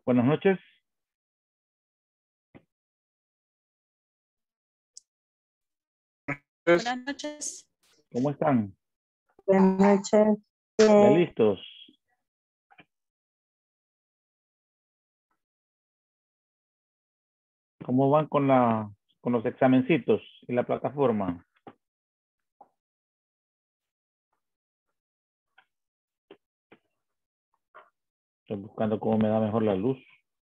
Buenas noches. Buenas noches. ¿Cómo están? Buenas noches. ¿Ya listos? ¿Cómo van con los examencitos y la plataforma? Estoy buscando cómo me da mejor la luz.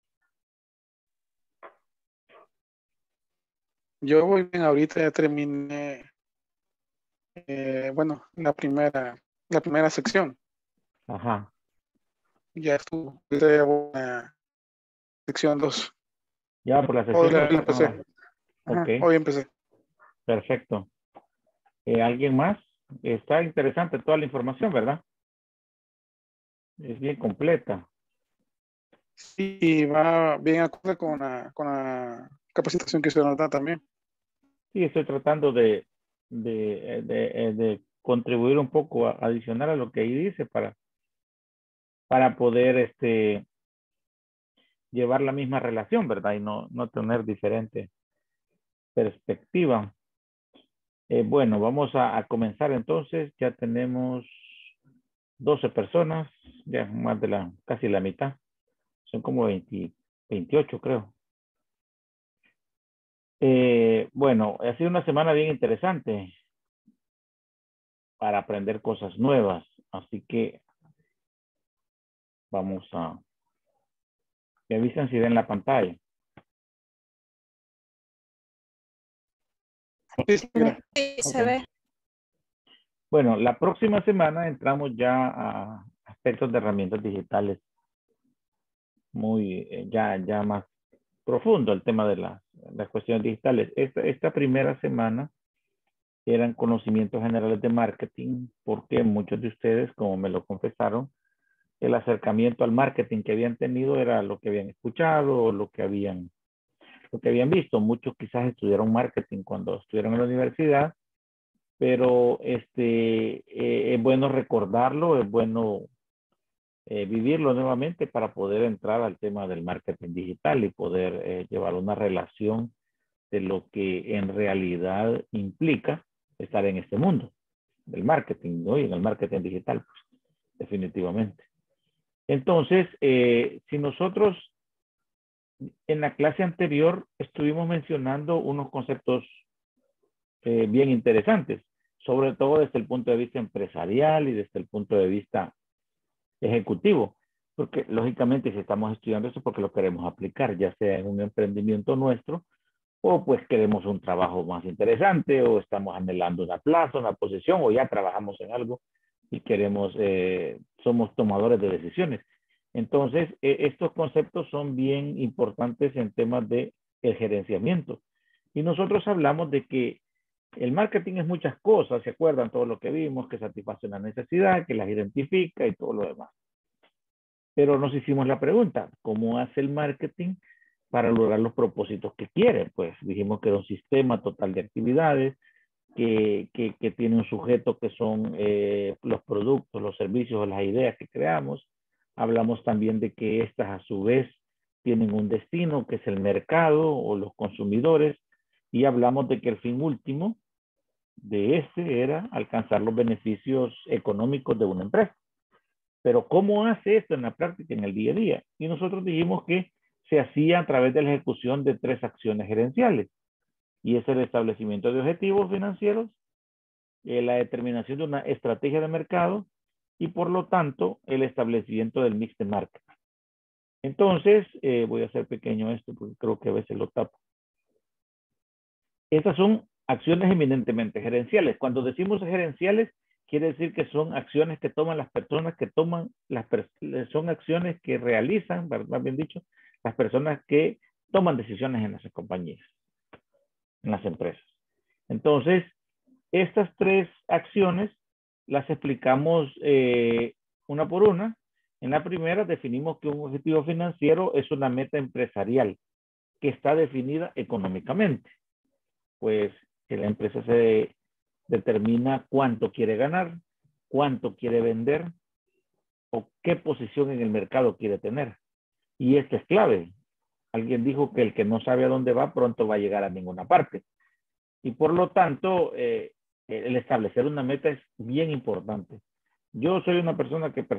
Yo voy bien, ahorita ya terminé, bueno, la primera sección. Ajá. Ya estuve, ahorita ya voy a la sección 2. Ya por la Hoy sesión. la empecé. Ajá, Ok, hoy empecé. perfecto. ¿Alguien más? Está interesante toda la información, ¿verdad? Es bien completa. Sí, y va bien acorde con la capacitación que se nos da también. Sí, estoy tratando de contribuir un poco adicional a lo que ahí dice para poder llevar la misma relación, ¿verdad? Y no tener diferente perspectiva. Bueno, vamos a comenzar entonces. Ya tenemos 12 personas, ya más de casi la mitad. Son como 28, creo. Bueno, ha sido una semana bien interesante para aprender cosas nuevas. Así que vamos me avisan si ven la pantalla. Sí, mira. Sí, Ok. se ve. Bueno, la próxima semana entramos ya a aspectos de herramientas digitales muy, ya más profundo el tema de las cuestiones digitales. Esta primera semana eran conocimientos generales de marketing, porque muchos de ustedes, como me lo confesaron, el acercamiento al marketing que habían tenido era lo que habían escuchado o lo que habían visto. Muchos quizás estudiaron marketing cuando estuvieron en la universidad, pero es bueno recordarlo, es bueno vivirlo nuevamente para poder entrar al tema del marketing digital y poder llevar una relación de lo que en realidad implica estar en este mundo del marketing, ¿no? Y en el marketing digital, pues, definitivamente. Entonces, si nosotros en la clase anterior estuvimos mencionando unos conceptos bien interesantes, sobre todo desde el punto de vista empresarial y desde el punto de vista ejecutivo, porque lógicamente si estamos estudiando eso porque lo queremos aplicar, ya sea en un emprendimiento nuestro, o pues queremos un trabajo más interesante, o estamos anhelando una plaza, una posición, o ya trabajamos en algo y queremos, somos tomadores de decisiones. Entonces, estos conceptos son bien importantes en temas de el gerenciamiento. Y nosotros hablamos de que el marketing es muchas cosas, ¿se acuerdan? Todo lo que vimos, que satisface una necesidad, que las identifica y todo lo demás. Pero nos hicimos la pregunta, ¿cómo hace el marketing para lograr los propósitos que quiere? Pues dijimos que era un sistema total de actividades, que tiene un sujeto que son los productos, los servicios o las ideas que creamos. Hablamos también de que estas a su vez tienen un destino que es el mercado o los consumidores, y hablamos de que el fin último de era alcanzar los beneficios económicos de una empresa. Pero ¿cómo hace esto en la práctica, en el día a día? Y nosotros dijimos que se hacía a través de la ejecución de 3 acciones gerenciales. Y es el establecimiento de objetivos financieros, la determinación de una estrategia de mercado y por lo tanto el establecimiento del mix de marca. Entonces, voy a hacer pequeño esto porque creo que a veces lo tapo. Estas son acciones eminentemente gerenciales. Cuando decimos gerenciales, quiere decir que son acciones que toman las personas, son acciones que realizan, más bien dicho, las personas que toman decisiones en las compañías, en las empresas. Entonces, estas 3 acciones las explicamos una por una. En la primera definimos que un objetivo financiero es una meta empresarial que está definida económicamente. Pues que la empresa se determina cuánto quiere ganar, cuánto quiere vender o qué posición en el mercado quiere tener. Y esto es clave. Alguien dijo que el que no sabe a dónde va, pronto va a llegar a ninguna parte. Y por lo tanto, el establecer una meta es bien importante. Yo soy una persona que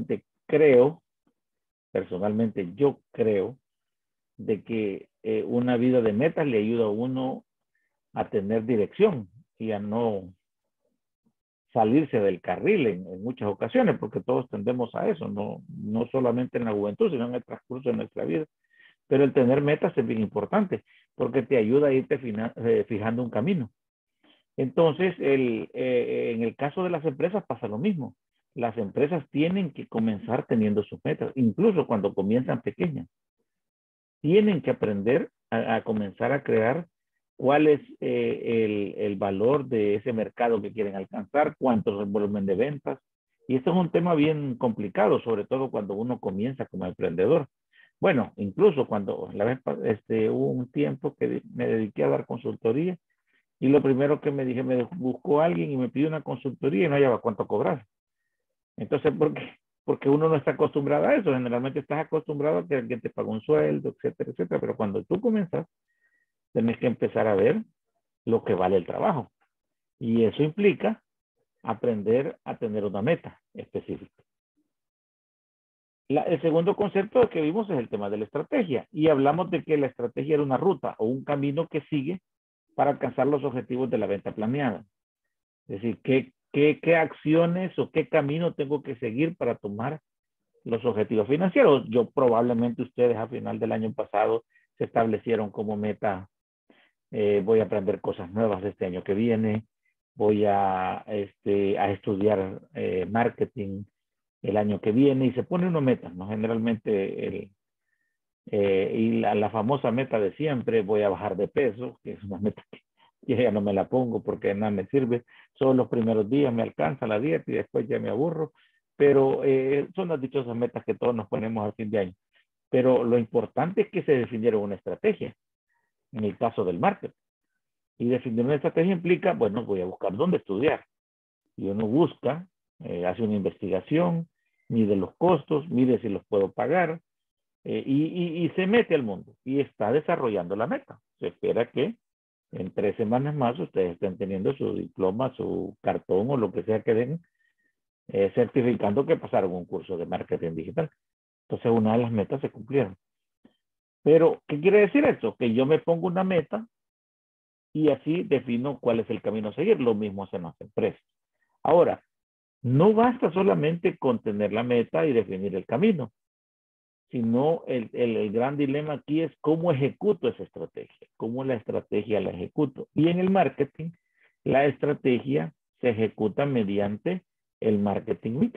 yo creo de que una vida de metas le ayuda a uno a tener dirección y a no salirse del carril en muchas ocasiones, porque todos tendemos a eso, no solamente en la juventud, sino en el transcurso de nuestra vida. Pero el tener metas es bien importante, porque te ayuda a irte fijando un camino. Entonces, en el caso de las empresas pasa lo mismo. Las empresas tienen que comenzar teniendo sus metas, incluso cuando comienzan pequeñas. Tienen que aprender a comenzar a crear cuál es el valor de ese mercado que quieren alcanzar, cuánto es el volumen de ventas. Y esto es un tema bien complicado, sobre todo cuando uno comienza como emprendedor. Bueno, incluso cuando hubo un tiempo que me dediqué a dar consultoría y lo primero que me dije, me buscó alguien y me pidió una consultoría y no hallaba cuánto cobrar. Entonces, ¿por qué? Porque uno no está acostumbrado a eso. Generalmente estás acostumbrado a que alguien te pague un sueldo, etcétera, etcétera. Pero cuando tú comienzas, tienes que empezar a ver lo que vale el trabajo. Y eso implica aprender a tener una meta específica. El segundo concepto que vimos es el tema de la estrategia. Y hablamos de que la estrategia era una ruta o un camino que sigue para alcanzar los objetivos de la venta planeada. Es decir, ¿qué acciones o qué camino tengo que seguir para tomar los objetivos financieros? Probablemente ustedes a final del año pasado se establecieron como meta, voy a aprender cosas nuevas este año que viene, voy a estudiar marketing el año que viene, y se pone una meta, ¿no? Generalmente y la famosa meta de siempre, voy a bajar de peso, que es una meta que ya no me la pongo porque nada me sirve. Solo los primeros días me alcanza la dieta y después ya me aburro. Pero son las dichosas metas que todos nos ponemos al fin de año. Pero lo importante es que se definieron una estrategia, en el caso del marketing. Y definir una estrategia implica, bueno, voy a buscar dónde estudiar. Y uno busca, hace una investigación, mide los costos, mide si los puedo pagar, y se mete al mundo y está desarrollando la meta. Se espera que en 3 semanas más ustedes estén teniendo su diploma, su cartón o lo que sea que den, certificando que pasaron un curso de marketing digital. Entonces, una de las metas se cumplieron. Pero, ¿qué quiere decir esto? Que yo me pongo una meta y así defino cuál es el camino a seguir. Lo mismo hacen las empresas. Ahora, no basta solamente con tener la meta y definir el camino, sino el gran dilema aquí es cómo ejecuto esa estrategia, cómo la estrategia la ejecuto. Y en el marketing, la estrategia se ejecuta mediante el marketing mix,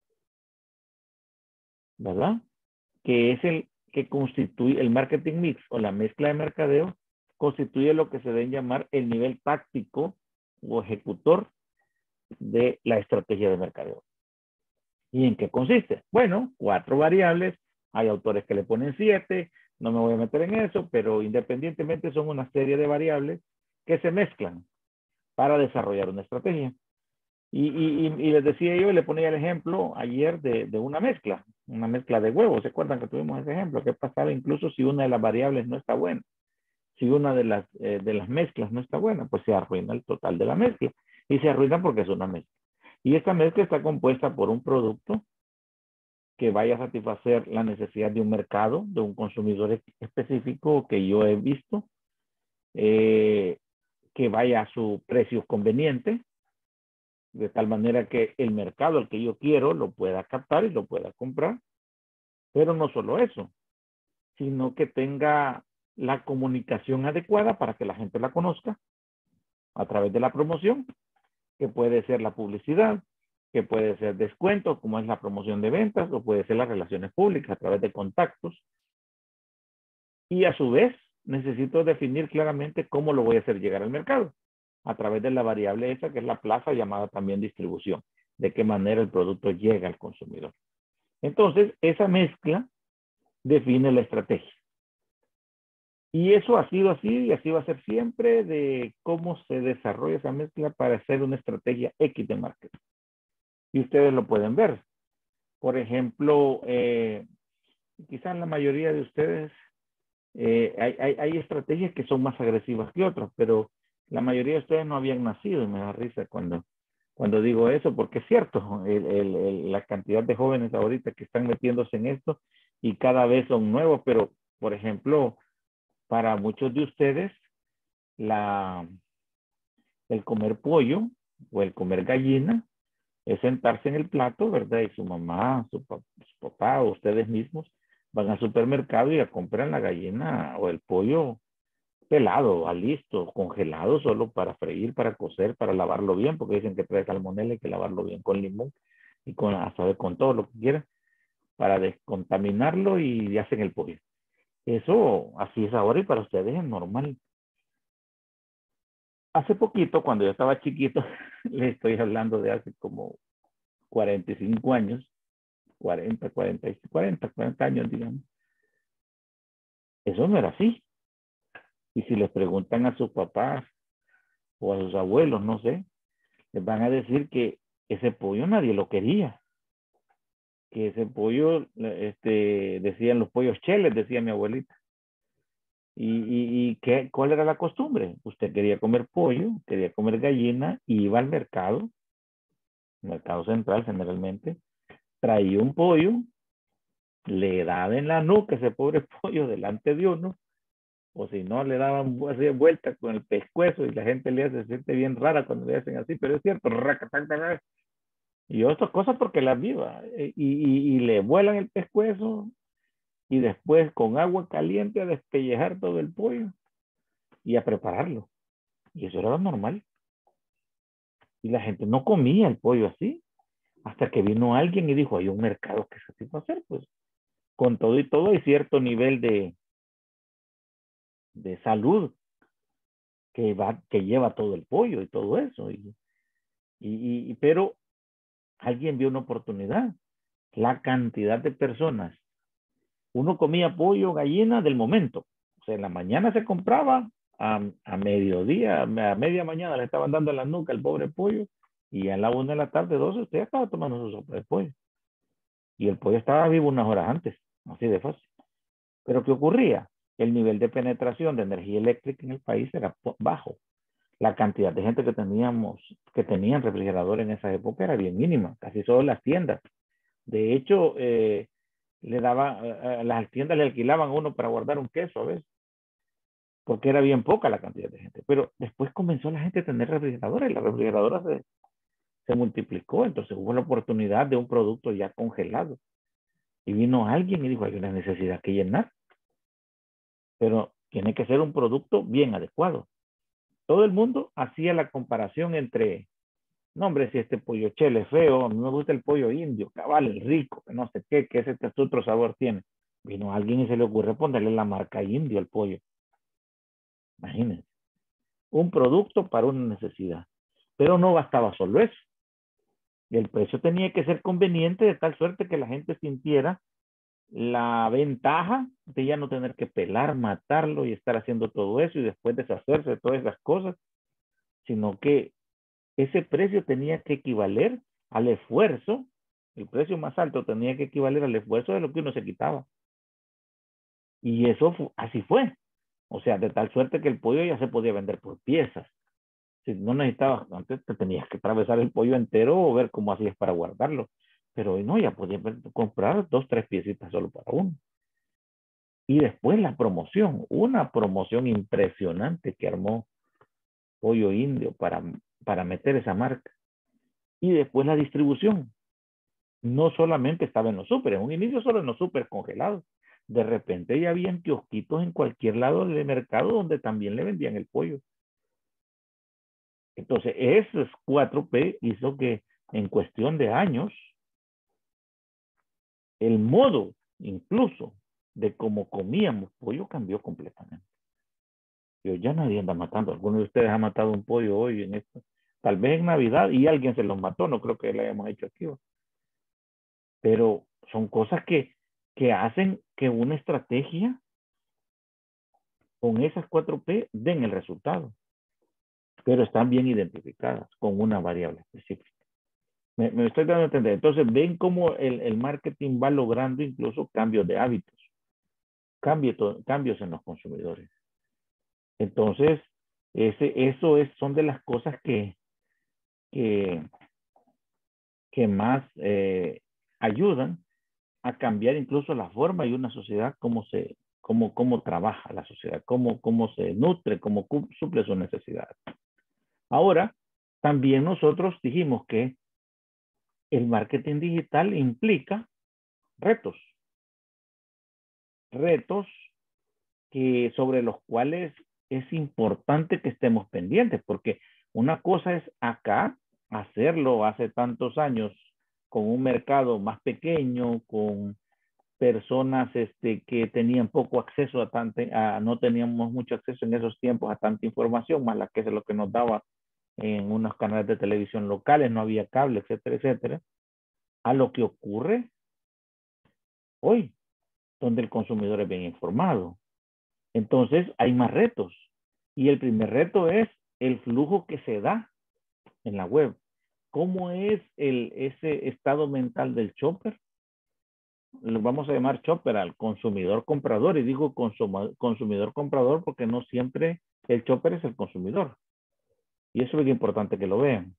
¿verdad? Que es el que constituye el marketing mix o la mezcla de mercadeo, constituye lo que se debe llamar el nivel táctico o ejecutor de la estrategia de mercadeo. ¿Y en qué consiste? Bueno, 4 variables. Hay autores que le ponen 7. No me voy a meter en eso, pero independientemente son una serie de variables que se mezclan para desarrollar una estrategia. Y les decía yo, le ponía el ejemplo ayer de una mezcla de huevos. ¿Se acuerdan que tuvimos ese ejemplo? ¿Qué pasaba incluso si una de las variables no está buena? Si una de las mezclas no está buena, pues se arruina el total de la mezcla. Y se arruina porque es una mezcla. Y esta mezcla está compuesta por un producto que vaya a satisfacer la necesidad de un mercado, de un consumidor específico que yo he visto, que vaya a su precio conveniente, de tal manera que el mercado al que yo quiero lo pueda captar y lo pueda comprar. Pero no solo eso, sino que tenga la comunicación adecuada para que la gente la conozca a través de la promoción, que puede ser la publicidad, que puede ser descuento, como es la promoción de ventas, o puede ser las relaciones públicas a través de contactos. Y a su vez, necesito definir claramente cómo lo voy a hacer llegar al mercado, a través de la variable esa que es la plaza llamada también distribución, de qué manera el producto llega al consumidor. Entonces, esa mezcla define la estrategia. Y eso ha sido así y así va a ser siempre de cómo se desarrolla esa mezcla para hacer una estrategia X de marketing. Y ustedes lo pueden ver. Por ejemplo, quizás la mayoría de ustedes, hay estrategias que son más agresivas que otras, pero la mayoría de ustedes no habían nacido y me da risa cuando digo eso, porque es cierto, la cantidad de jóvenes ahorita que están metiéndose en esto y cada vez son nuevos, pero por ejemplo, para muchos de ustedes, el comer pollo o el comer gallina es sentarse en el plato, ¿verdad? Y su mamá, su papá o ustedes mismos van al supermercado y a comprar la gallina o el pollo pelado, a listo, congelado, solo para freír, para cocer, para lavarlo bien, porque dicen que trae salmonela, hay que lavarlo bien con limón y con todo lo que quieran, para descontaminarlo y hacen el pollo. Eso así es ahora y para ustedes es normal. Hace poquito, cuando yo estaba chiquito, les estoy hablando de hace como 45 años, 40 años, digamos. Eso no era así. Y si les preguntan a sus papás o a sus abuelos, no sé, les van a decir que ese pollo nadie lo quería. Que ese pollo, decían los pollos cheles, decía mi abuelita. ¿Cuál era la costumbre? Usted quería comer pollo, quería comer gallina, y iba al mercado central generalmente, traía un pollo, le daba en la nuca ese pobre pollo delante de uno, o si no, le daban vueltas con el pescuezo y la gente le hace, se siente bien rara cuando le hacen así, pero es cierto, y yo estas cosas porque las viva, y le vuelan el pescuezo y después con agua caliente a despellejar todo el pollo y a prepararlo. Y eso era lo normal. Y la gente no comía el pollo así, hasta que vino alguien y dijo, hay un mercado que se puede hacer, pues con todo y todo hay cierto nivel de salud que lleva todo el pollo y todo eso. Pero alguien vio una oportunidad. La cantidad de personas. Uno comía pollo, gallina del momento. O sea, en la mañana se compraba, a mediodía, a media mañana le estaban dando en la nuca el pobre pollo, y a la 1 de la tarde, 12, usted ya estaba tomando su sopa de pollo. Y el pollo estaba vivo unas horas antes, así de fácil. Pero ¿qué ocurría? El nivel de penetración de energía eléctrica en el país era bajo. La cantidad de gente que tenían refrigerador en esa época era bien mínima, casi solo las tiendas. De hecho, las tiendas le alquilaban a uno para guardar un queso a veces, porque era bien poca la cantidad de gente. Pero después comenzó la gente a tener refrigeradores y la refrigeradora se multiplicó, entonces hubo la oportunidad de un producto ya congelado. Y vino alguien y dijo, hay una necesidad que llenar, pero tiene que ser un producto bien adecuado. Todo el mundo hacía la comparación entre, no hombre, si este pollo chele es feo, a mí me gusta el pollo indio, cabal, el rico, que no sé qué, que ese otro sabor tiene. Vino alguien y se le ocurre ponerle la marca indio al pollo. Imagínense. Un producto para una necesidad. Pero no bastaba solo eso. Y el precio tenía que ser conveniente de tal suerte que la gente sintiera la ventaja de ya no tener que pelar, matarlo y estar haciendo todo eso y después deshacerse de todas esas cosas, sino que ese precio tenía que equivaler al esfuerzo, el precio más alto tenía que equivaler al esfuerzo de lo que uno se quitaba. Y eso así fue. O sea, de tal suerte que el pollo ya se podía vender por piezas. Si no necesitabas, antes te tenías que atravesar el pollo entero o ver cómo hacías para guardarlo. Pero hoy no, ya podías comprar 2, 3 piecitas solo para uno. Y después la promoción, una promoción impresionante que armó Pollo Indio para meter esa marca. Y después la distribución. No solamente estaba en los súper, en un inicio solo en los súper congelados. De repente ya habían kiosquitos en cualquier lado del mercado donde también le vendían el pollo. Entonces, esos 4P hizo que en cuestión de años, el modo incluso de cómo comíamos pollo cambió completamente. Yo ya nadie anda matando. ¿Alguno de ustedes ha matado un pollo hoy en esto? Tal vez en Navidad y alguien se los mató. No creo que lo hayamos hecho aquí. Pero son cosas que hacen que una estrategia con esas 4P den el resultado. Pero están bien identificadas con una variable específica. Me estoy dando a entender. Entonces, ven cómo el marketing va logrando incluso cambios de hábitos, cambios en los consumidores. Entonces, son de las cosas que más ayudan a cambiar incluso la forma y una sociedad, cómo trabaja la sociedad, cómo se nutre, cómo suple sus necesidades. Ahora, también nosotros dijimos que el marketing digital implica retos sobre los cuales es importante que estemos pendientes, porque una cosa es acá hacerlo hace tantos años con un mercado más pequeño, con personas que tenían poco acceso no teníamos mucho acceso en esos tiempos a tanta información, más la que es lo que nos daba en unos canales de televisión locales, no había cable, etcétera, etcétera, a lo que ocurre hoy, donde el consumidor es bien informado. Entonces, hay más retos. Y el primer reto es el flujo que se da en la web. ¿Cómo es ese estado mental del shopper? Lo vamos a llamar shopper al consumidor comprador. Y digo consumidor comprador porque no siempre el shopper es el consumidor. Y eso es importante que lo vean.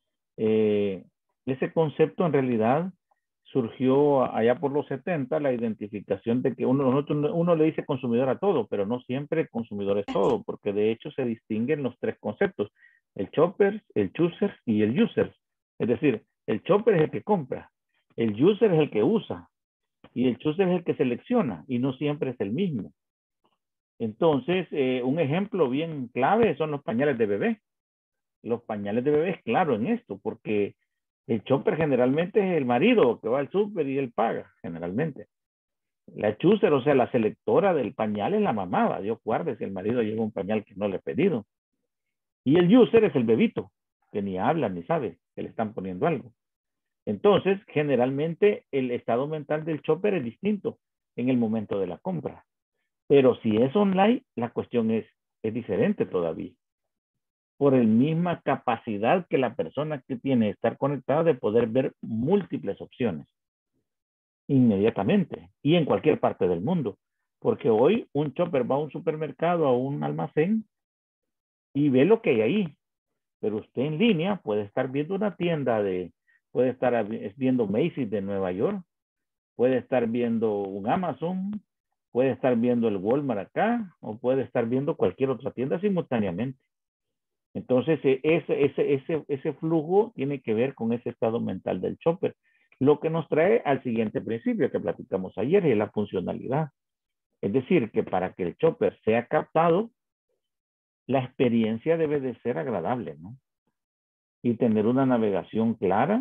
Ese concepto en realidad surgió allá por los 70, la identificación de que uno le dice consumidor a todo, pero no siempre el consumidor es todo, porque de hecho se distinguen los tres conceptos, el shopper, el chooser y el user. Es decir, el shopper es el que compra, el user es el que usa y el chooser es el que selecciona y no siempre es el mismo. Entonces, un ejemplo bien clave son los pañales de bebé. Los pañales de bebé es claro en esto, porque el shopper generalmente es el marido que va al súper y él paga, generalmente. La chooser, o sea, la selectora del pañal es la mamá. Dios guarde si el marido lleva un pañal que no le he pedido. Y el user es el bebito, que ni habla ni sabe que le están poniendo algo. Entonces, generalmente el estado mental del shopper es distinto en el momento de la compra. Pero si es online, la cuestión es diferente todavía. Por la misma capacidad que la persona que tiene de estar conectada de poder ver múltiples opciones inmediatamente y en cualquier parte del mundo. Porque hoy un shopper va a un supermercado, a un almacén y ve lo que hay ahí. Pero usted en línea puede estar viendo una tienda puede estar viendo Macy's de Nueva York, puede estar viendo un Amazon, puede estar viendo el Walmart acá o puede estar viendo cualquier otra tienda simultáneamente. Entonces, ese flujo tiene que ver con ese estado mental del shopper. Lo que nos trae al siguiente principio que platicamos ayer, es la funcionalidad. Es decir, que para que el shopper sea captado, la experiencia debe de ser agradable, ¿no? Y tener una navegación clara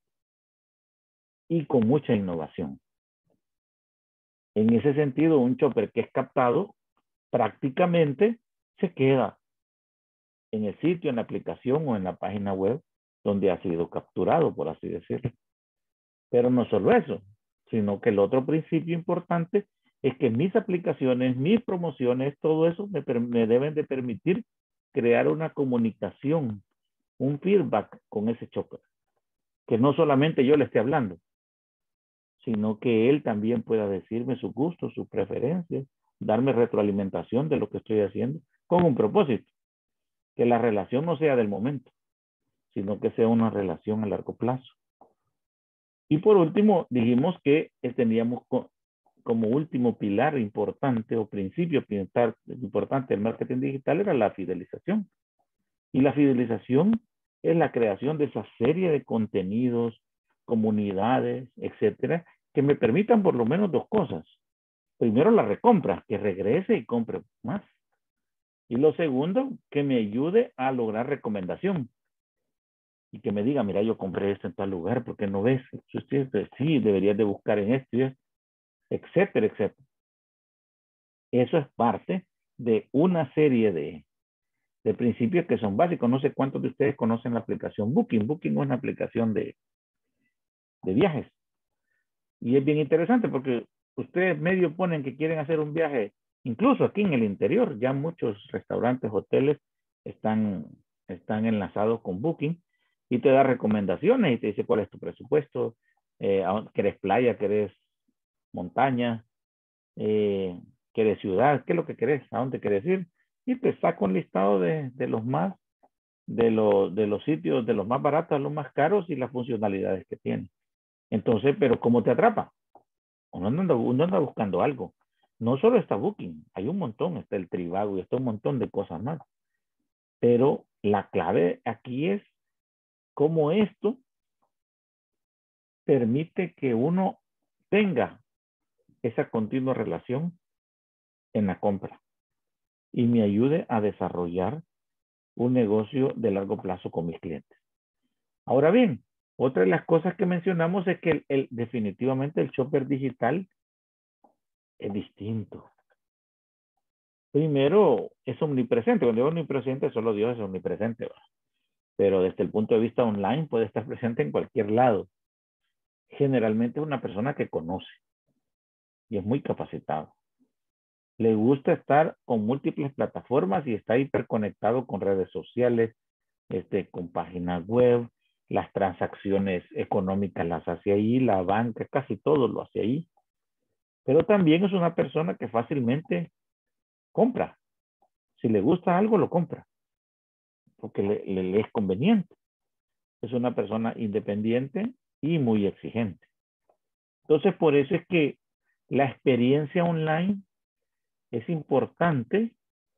y con mucha innovación. En ese sentido, un shopper que es captado prácticamente se queda en el sitio, en la aplicación o en la página web donde ha sido capturado, por así decirlo. Pero no solo eso, sino que el otro principio importante es que mis aplicaciones, mis promociones, todo eso me deben de permitir crear una comunicación, un feedback con ese shopper. Que no solamente yo le esté hablando, sino que él también pueda decirme sus gustos, sus preferencias, darme retroalimentación de lo que estoy haciendo, con un propósito. Que la relación no sea del momento, sino que sea una relación a largo plazo. Y por último, dijimos que teníamos como último pilar importante o principio importante del marketing digital era la fidelización. Y la fidelización es la creación de esa serie de contenidos, comunidades, etcétera, que me permitan por lo menos dos cosas. Primero, la recompra, que regrese y compre más. Y lo segundo, que me ayude a lograr recomendación. Y que me diga, mira, yo compré esto en tal lugar, ¿por qué no ves? Sí, deberías de buscar en esto y esto, etcétera, etcétera. Eso es parte de una serie de principios que son básicos. No sé cuántos de ustedes conocen la aplicación Booking. Booking es una aplicación de viajes. Y es bien interesante porque ustedes medio ponen que quieren hacer un viaje, incluso aquí en el interior, ya muchos restaurantes, hoteles están enlazados con Booking y te da recomendaciones y te dice cuál es tu presupuesto, querés playa, querés montaña, querés ciudad, qué es lo que querés, a dónde querés ir, y te saca un listado de los más, de los sitios, de los más baratos a los más caros y las funcionalidades que tiene. Entonces, pero ¿cómo te atrapa? Uno anda buscando algo. No solo está Booking, hay un montón, está el Trivago y está un montón de cosas más. Pero la clave aquí es cómo esto permite que uno tenga esa continua relación en la compra y me ayude a desarrollar un negocio de largo plazo con mis clientes. Ahora bien, otra de las cosas que mencionamos es que definitivamente el shopper digital es distinto. Primero, es omnipresente. Cuando digo omnipresente, solo Dios es omnipresente, ¿va? Pero desde el punto de vista online puede estar presente en cualquier lado. Generalmente es una persona que conoce y es muy capacitado. Le gusta estar con múltiples plataformas y está hiperconectado con redes sociales, con páginas web, las transacciones económicas las hace ahí, la banca, casi todo lo hace ahí. Pero también es una persona que fácilmente compra. Si le gusta algo, lo compra, porque le es conveniente. Es una persona independiente y muy exigente. Entonces, por eso es que la experiencia online es importante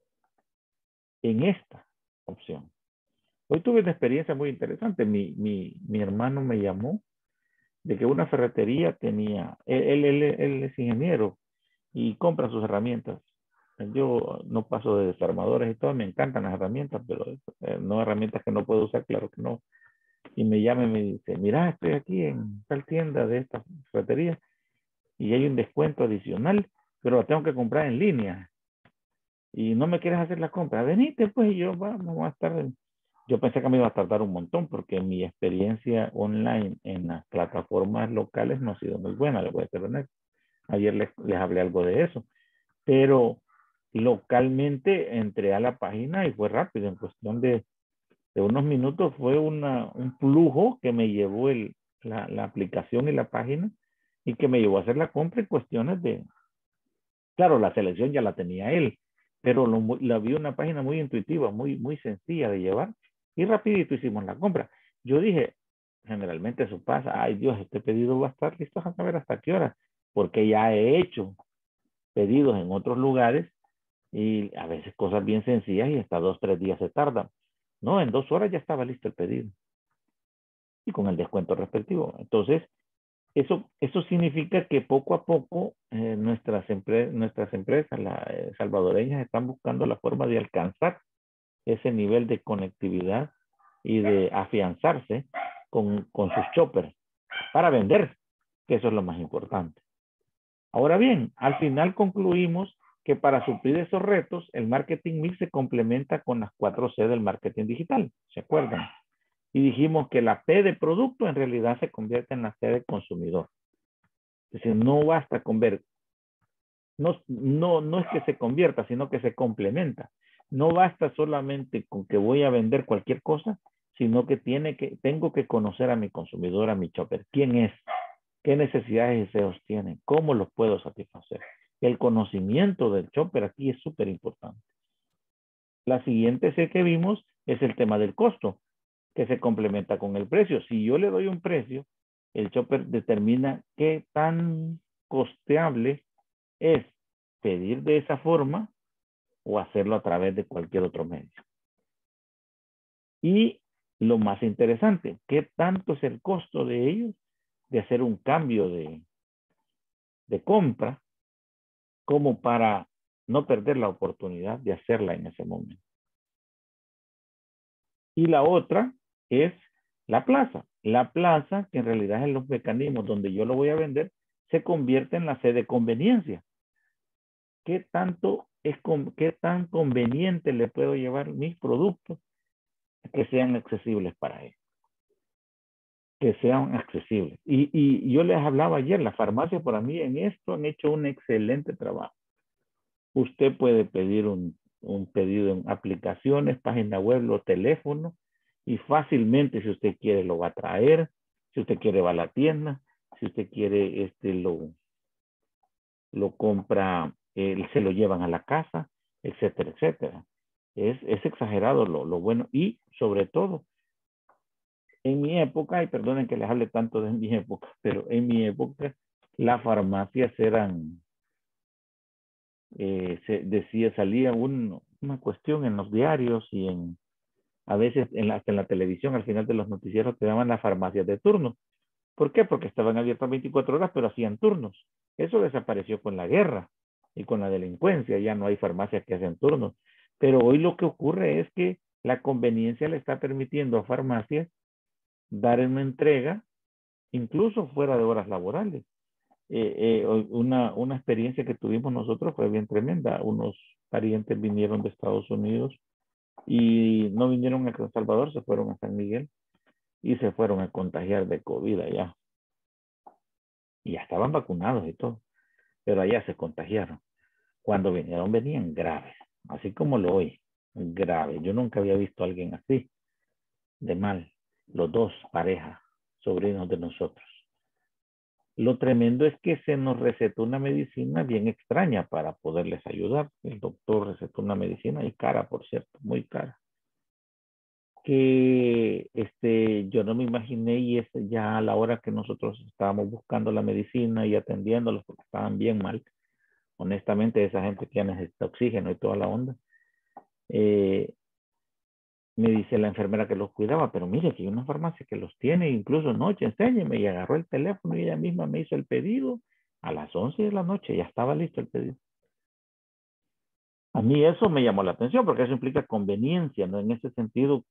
en esta opción. Hoy tuve una experiencia muy interesante. Mi hermano me llamó de que una ferretería tenía, él es ingeniero y compra sus herramientas. Yo no paso de desarmadores y todo, me encantan las herramientas, pero no herramientas que no puedo usar, claro que no. Y me llama y me dice, mira, estoy aquí en tal tienda de esta ferretería y hay un descuento adicional, pero la tengo que comprar en línea. Y no me quieres hacer la compra, venite pues, y yo vamos a estar. Yo pensé que me iba a tardar un montón porque mi experiencia online en las plataformas locales no ha sido muy buena, le voy a ser honesto. Ayer les hablé algo de eso, pero localmente entré a la página y fue rápido, en cuestión de unos minutos fue un flujo que me llevó la aplicación y la página y que me llevó a hacer la compra en cuestiones de, claro, la selección ya la tenía él, pero la vi una página muy intuitiva, muy sencilla de llevar y rapidito hicimos la compra. Yo dije, generalmente eso pasa, ay Dios, este pedido va a estar listo a saber hasta qué hora, porque ya he hecho pedidos en otros lugares y a veces cosas bien sencillas y hasta 2, 3 días se tardan. No, en 2 horas ya estaba listo el pedido y con el descuento respectivo. Entonces, eso significa que poco a poco nuestras empresas salvadoreñas están buscando la forma de alcanzar ese nivel de conectividad y de afianzarse con sus choppers para vender, que eso es lo más importante. Ahora bien, al final concluimos que para suplir esos retos, el marketing mix se complementa con las 4C del marketing digital, ¿se acuerdan? Y dijimos que la P de producto en realidad se convierte en la C de consumidor. Es decir, no basta con ver, no es que se convierta, sino que se complementa. No basta solamente con que voy a vender cualquier cosa, sino que tengo que conocer a mi consumidor, a mi shopper. ¿Quién es? ¿Qué necesidades y deseos tienen? ¿Cómo los puedo satisfacer? El conocimiento del shopper aquí es súper importante. La siguiente C que vimos es el tema del costo, que se complementa con el precio. Si yo le doy un precio, el shopper determina qué tan costeable es pedir de esa forma o hacerlo a través de cualquier otro medio. Y lo más interesante, ¿qué tanto es el costo de ellos de hacer un cambio de compra como para no perder la oportunidad de hacerla en ese momento? Y la otra es la plaza. La plaza, que en realidad es los mecanismos donde yo lo voy a vender, se convierte en la sede de conveniencia. ¿Qué tan conveniente le puedo llevar mis productos que sean accesibles para él? Que sean accesibles. Y yo les hablaba ayer, la farmacia para mí en esto han hecho un excelente trabajo. Usted puede pedir un pedido en aplicaciones, página web o teléfono Y fácilmente, si usted quiere, lo va a traer. Si usted quiere, va a la tienda. Si usted quiere, lo compra, se lo llevan a la casa, etcétera, etcétera. Es exagerado lo bueno. Y sobre todo, en mi época, y perdonen que les hable tanto de mi época, pero en mi época las farmacias eran, se decía, salía una cuestión en los diarios y a veces hasta en la televisión, al final de los noticieros, te daban las farmacias de turno. ¿Por qué? Porque estaban abiertas 24 horas, pero hacían turnos. Eso desapareció con la guerra y con la delincuencia. Ya no hay farmacias que hacen turnos. Pero hoy lo que ocurre es que la conveniencia le está permitiendo a farmacias dar una entrega, incluso fuera de horas laborales. Una experiencia que tuvimos nosotros fue bien tremenda. Unos parientes vinieron de Estados Unidos y no vinieron a San Salvador, se fueron a San Miguel y se fueron a contagiar de COVID allá. Y ya estaban vacunados y todo, pero allá se contagiaron. Cuando vinieron, venían graves, así como lo oí, grave. Yo nunca había visto a alguien así, de mal. Los dos parejas, sobrinos de nosotros. Lo tremendo es que se nos recetó una medicina bien extraña para poderles ayudar. El doctor recetó una medicina y cara, por cierto, muy cara. Que yo no me imaginé y es ya a la hora que nosotros estábamos buscando la medicina y atendiéndolos porque estaban bien mal. Honestamente, esa gente que ya necesita oxígeno y toda la onda. Me dice la enfermera que los cuidaba, pero mire que hay una farmacia que los tiene, incluso noche, enséñeme, y agarró el teléfono y ella misma me hizo el pedido a las 11 de la noche, ya estaba listo el pedido. A mí eso me llamó la atención porque eso implica conveniencia, ¿no? En ese sentido,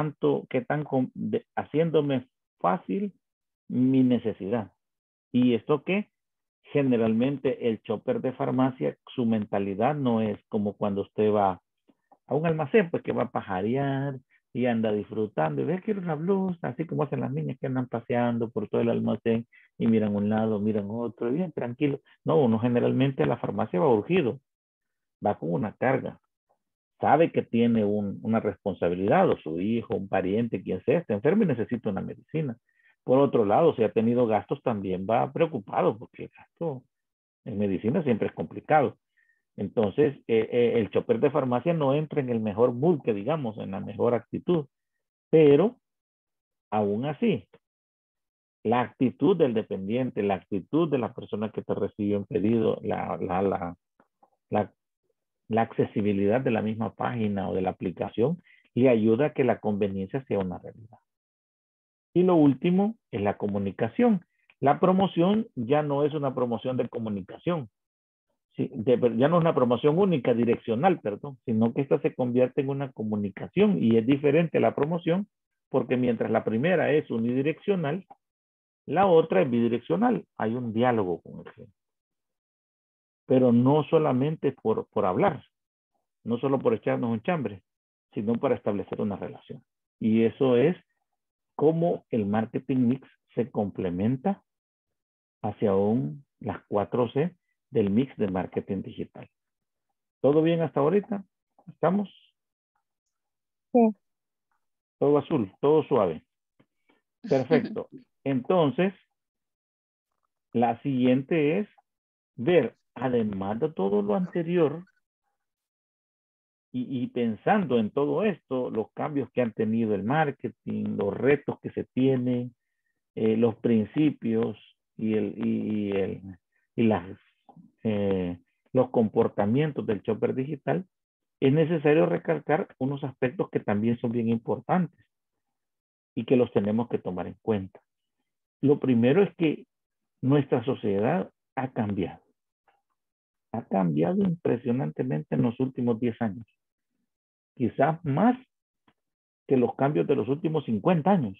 haciéndome fácil mi necesidad. Y esto que generalmente el shopper de farmacia, su mentalidad no es como cuando usted va a un almacén, pues que va a pajarear y anda disfrutando. Y ve, quiero una blusa, así como hacen las niñas que andan paseando por todo el almacén y miran un lado, miran otro, bien tranquilo. No, uno generalmente a la farmacia va urgido, va con una carga. Sabe que tiene una responsabilidad, o su hijo, un pariente, quien sea, está enfermo y necesita una medicina. Por otro lado, si ha tenido gastos, también va preocupado, porque el gasto en medicina siempre es complicado. Entonces, el shopper de farmacia no entra en el mejor mood, que digamos, en la mejor actitud. Pero, aún así, la actitud del dependiente, la actitud de la persona que te recibió un pedido, la, la accesibilidad de la misma página o de la aplicación, le ayuda a que la conveniencia sea una realidad. Y lo último es la comunicación. La promoción ya no es una promoción de comunicación. Sí, ya no es una promoción única, direccional, perdón, sino que esta se convierte en una comunicación y es diferente a la promoción porque mientras la primera es unidireccional, la otra es bidireccional. Hay un diálogo con el cliente. Pero no solamente por hablar, no solo por echarnos un chambre, sino para establecer una relación. Y eso es cómo el marketing mix se complementa hacia las 4C del mix de marketing digital. ¿Todo bien hasta ahorita? ¿Estamos? Sí. Todo azul, todo suave. Perfecto. Entonces, la siguiente es ver, además de todo lo anterior, y pensando en todo esto, los cambios que han tenido el marketing, los retos que se tienen, los principios y los comportamientos del shopper digital, es necesario recalcar unos aspectos que también son bien importantes y que los tenemos que tomar en cuenta. Lo primero es que nuestra sociedad ha cambiado. Ha cambiado impresionantemente en los últimos 10 años. Quizás más que los cambios de los últimos 50 años.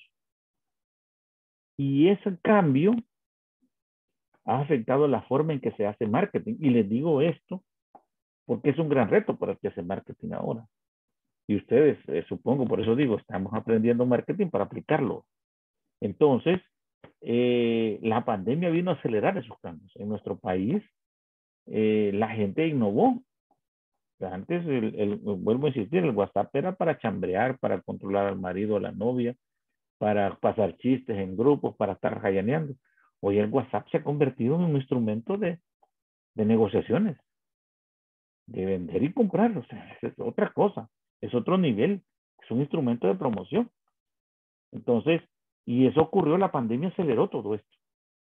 Y ese cambio ha afectado la forma en que se hace marketing. Y les digo esto porque es un gran reto para el que hace marketing ahora. Y ustedes, supongo, por eso digo, estamos aprendiendo marketing para aplicarlo. Entonces, la pandemia vino a acelerar esos cambios. En nuestro país, la gente innovó Antes, vuelvo a insistir, el WhatsApp era para chambrear, para controlar al marido o la novia, para pasar chistes en grupos, para estar jayaneando. Hoy el WhatsApp se ha convertido en un instrumento de negociaciones, de vender y comprar. O sea, es otra cosa, es otro nivel, es un instrumento de promoción. Entonces, y eso ocurrió, la pandemia aceleró todo esto.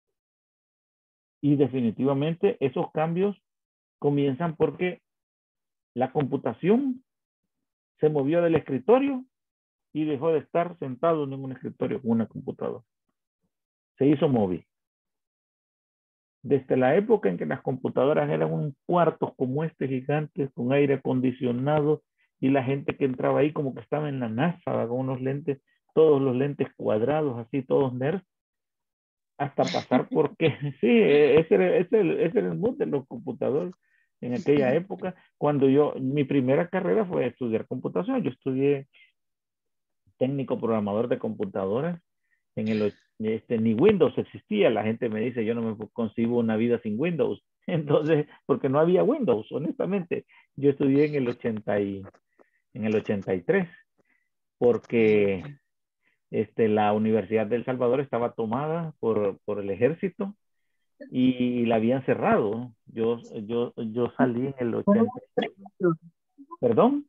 Y definitivamente esos cambios comienzan porque la computación se movió del escritorio y dejó de estar sentado en un escritorio con una computadora. Se hizo móvil. Desde la época en que las computadoras eran un cuarto como este gigante, con aire acondicionado, y la gente que entraba ahí como que estaba en la NASA, con unos lentes, todos los lentes cuadrados, así, todos nerds, hasta pasar porque, sí, ese era el mood de los computadores en aquella época. Cuando mi primera carrera fue estudiar computación. Yo estudié técnico programador de computadoras. Ni Windows existía. La gente me dice, yo no me concibo una vida sin Windows. Entonces, porque no había Windows, honestamente. Yo estudié en el 83, porque la Universidad de El Salvador estaba tomada por el ejército y la habían cerrado. Yo salí en el 80. ¿Perdón?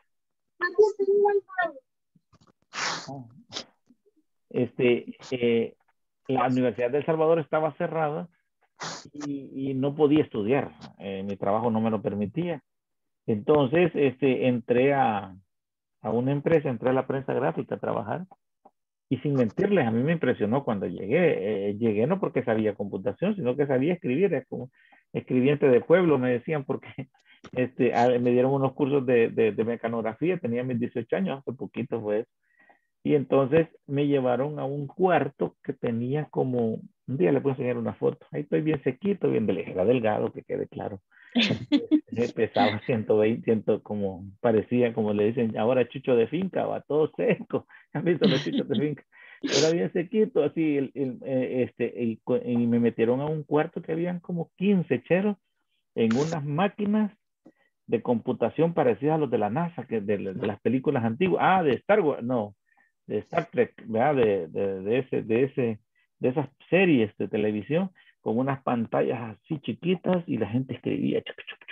Oh. La Universidad de El Salvador estaba cerrada y no podía estudiar. Mi trabajo no me lo permitía. Entonces, entré a una empresa, entré a la prensa gráfica a trabajar. Y sin mentirles, a mí me impresionó cuando llegué. Llegué no porque sabía computación, sino que sabía escribir. Era como escribiente de pueblo, me decían, porque me dieron unos cursos de mecanografía. Tenía mis 18 años, hace poquito fue eso. Y entonces me llevaron a un cuarto que tenía como, un día le puedo enseñar una foto. Ahí estoy bien sequito, bien delgado, era delgado, que quede claro. Pesaba 120, como parecía, como le dicen ahora, chucho de finca, va todo seco. ¿Han visto los chuchos de finca? Era bien sequito, así, y me metieron a un cuarto que habían como 15 cheros en unas máquinas de computación parecidas a los de la NASA, que de las películas antiguas. De Star Wars, no, de Star Trek, ¿verdad? De esas series de televisión, con unas pantallas así chiquitas y la gente escribía.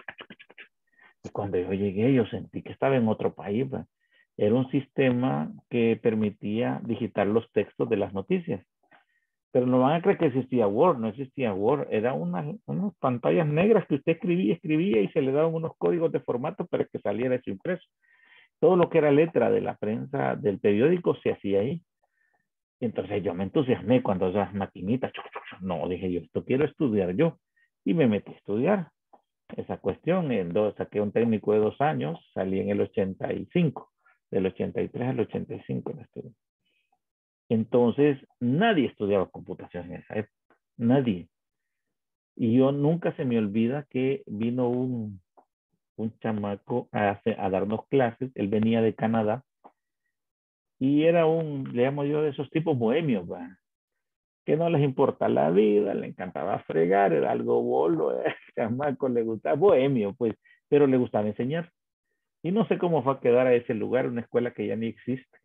Y cuando yo llegué, yo sentí que estaba en otro país, ¿verdad? Era un sistema que permitía digitar los textos de las noticias. Pero no van a creer que existía Word, no existía Word. Era unas pantallas negras que usted escribía y se le daban unos códigos de formato para que saliera eso impreso. Todo lo que era letra de la prensa, del periódico, se hacía ahí. Entonces yo me entusiasmé cuando esas maquinitas, no, dije yo, esto quiero estudiar yo. Y me metí a estudiar esa cuestión. Saqué un técnico de 2 años, salí en el 85, del 83 al 85 en estudio. Entonces, nadie estudiaba computación en esa época, nadie. Y yo nunca se me olvida que vino un chamaco a darnos clases. Él venía de Canadá y era le llamo yo, de esos tipos bohemios, ¿va? Que no les importa la vida, le encantaba fregar, era algo bolo, el chamaco le gustaba, bohemio, pues, pero le gustaba enseñar. Y no sé cómo fue a quedar a ese lugar, una escuela que ya ni existe.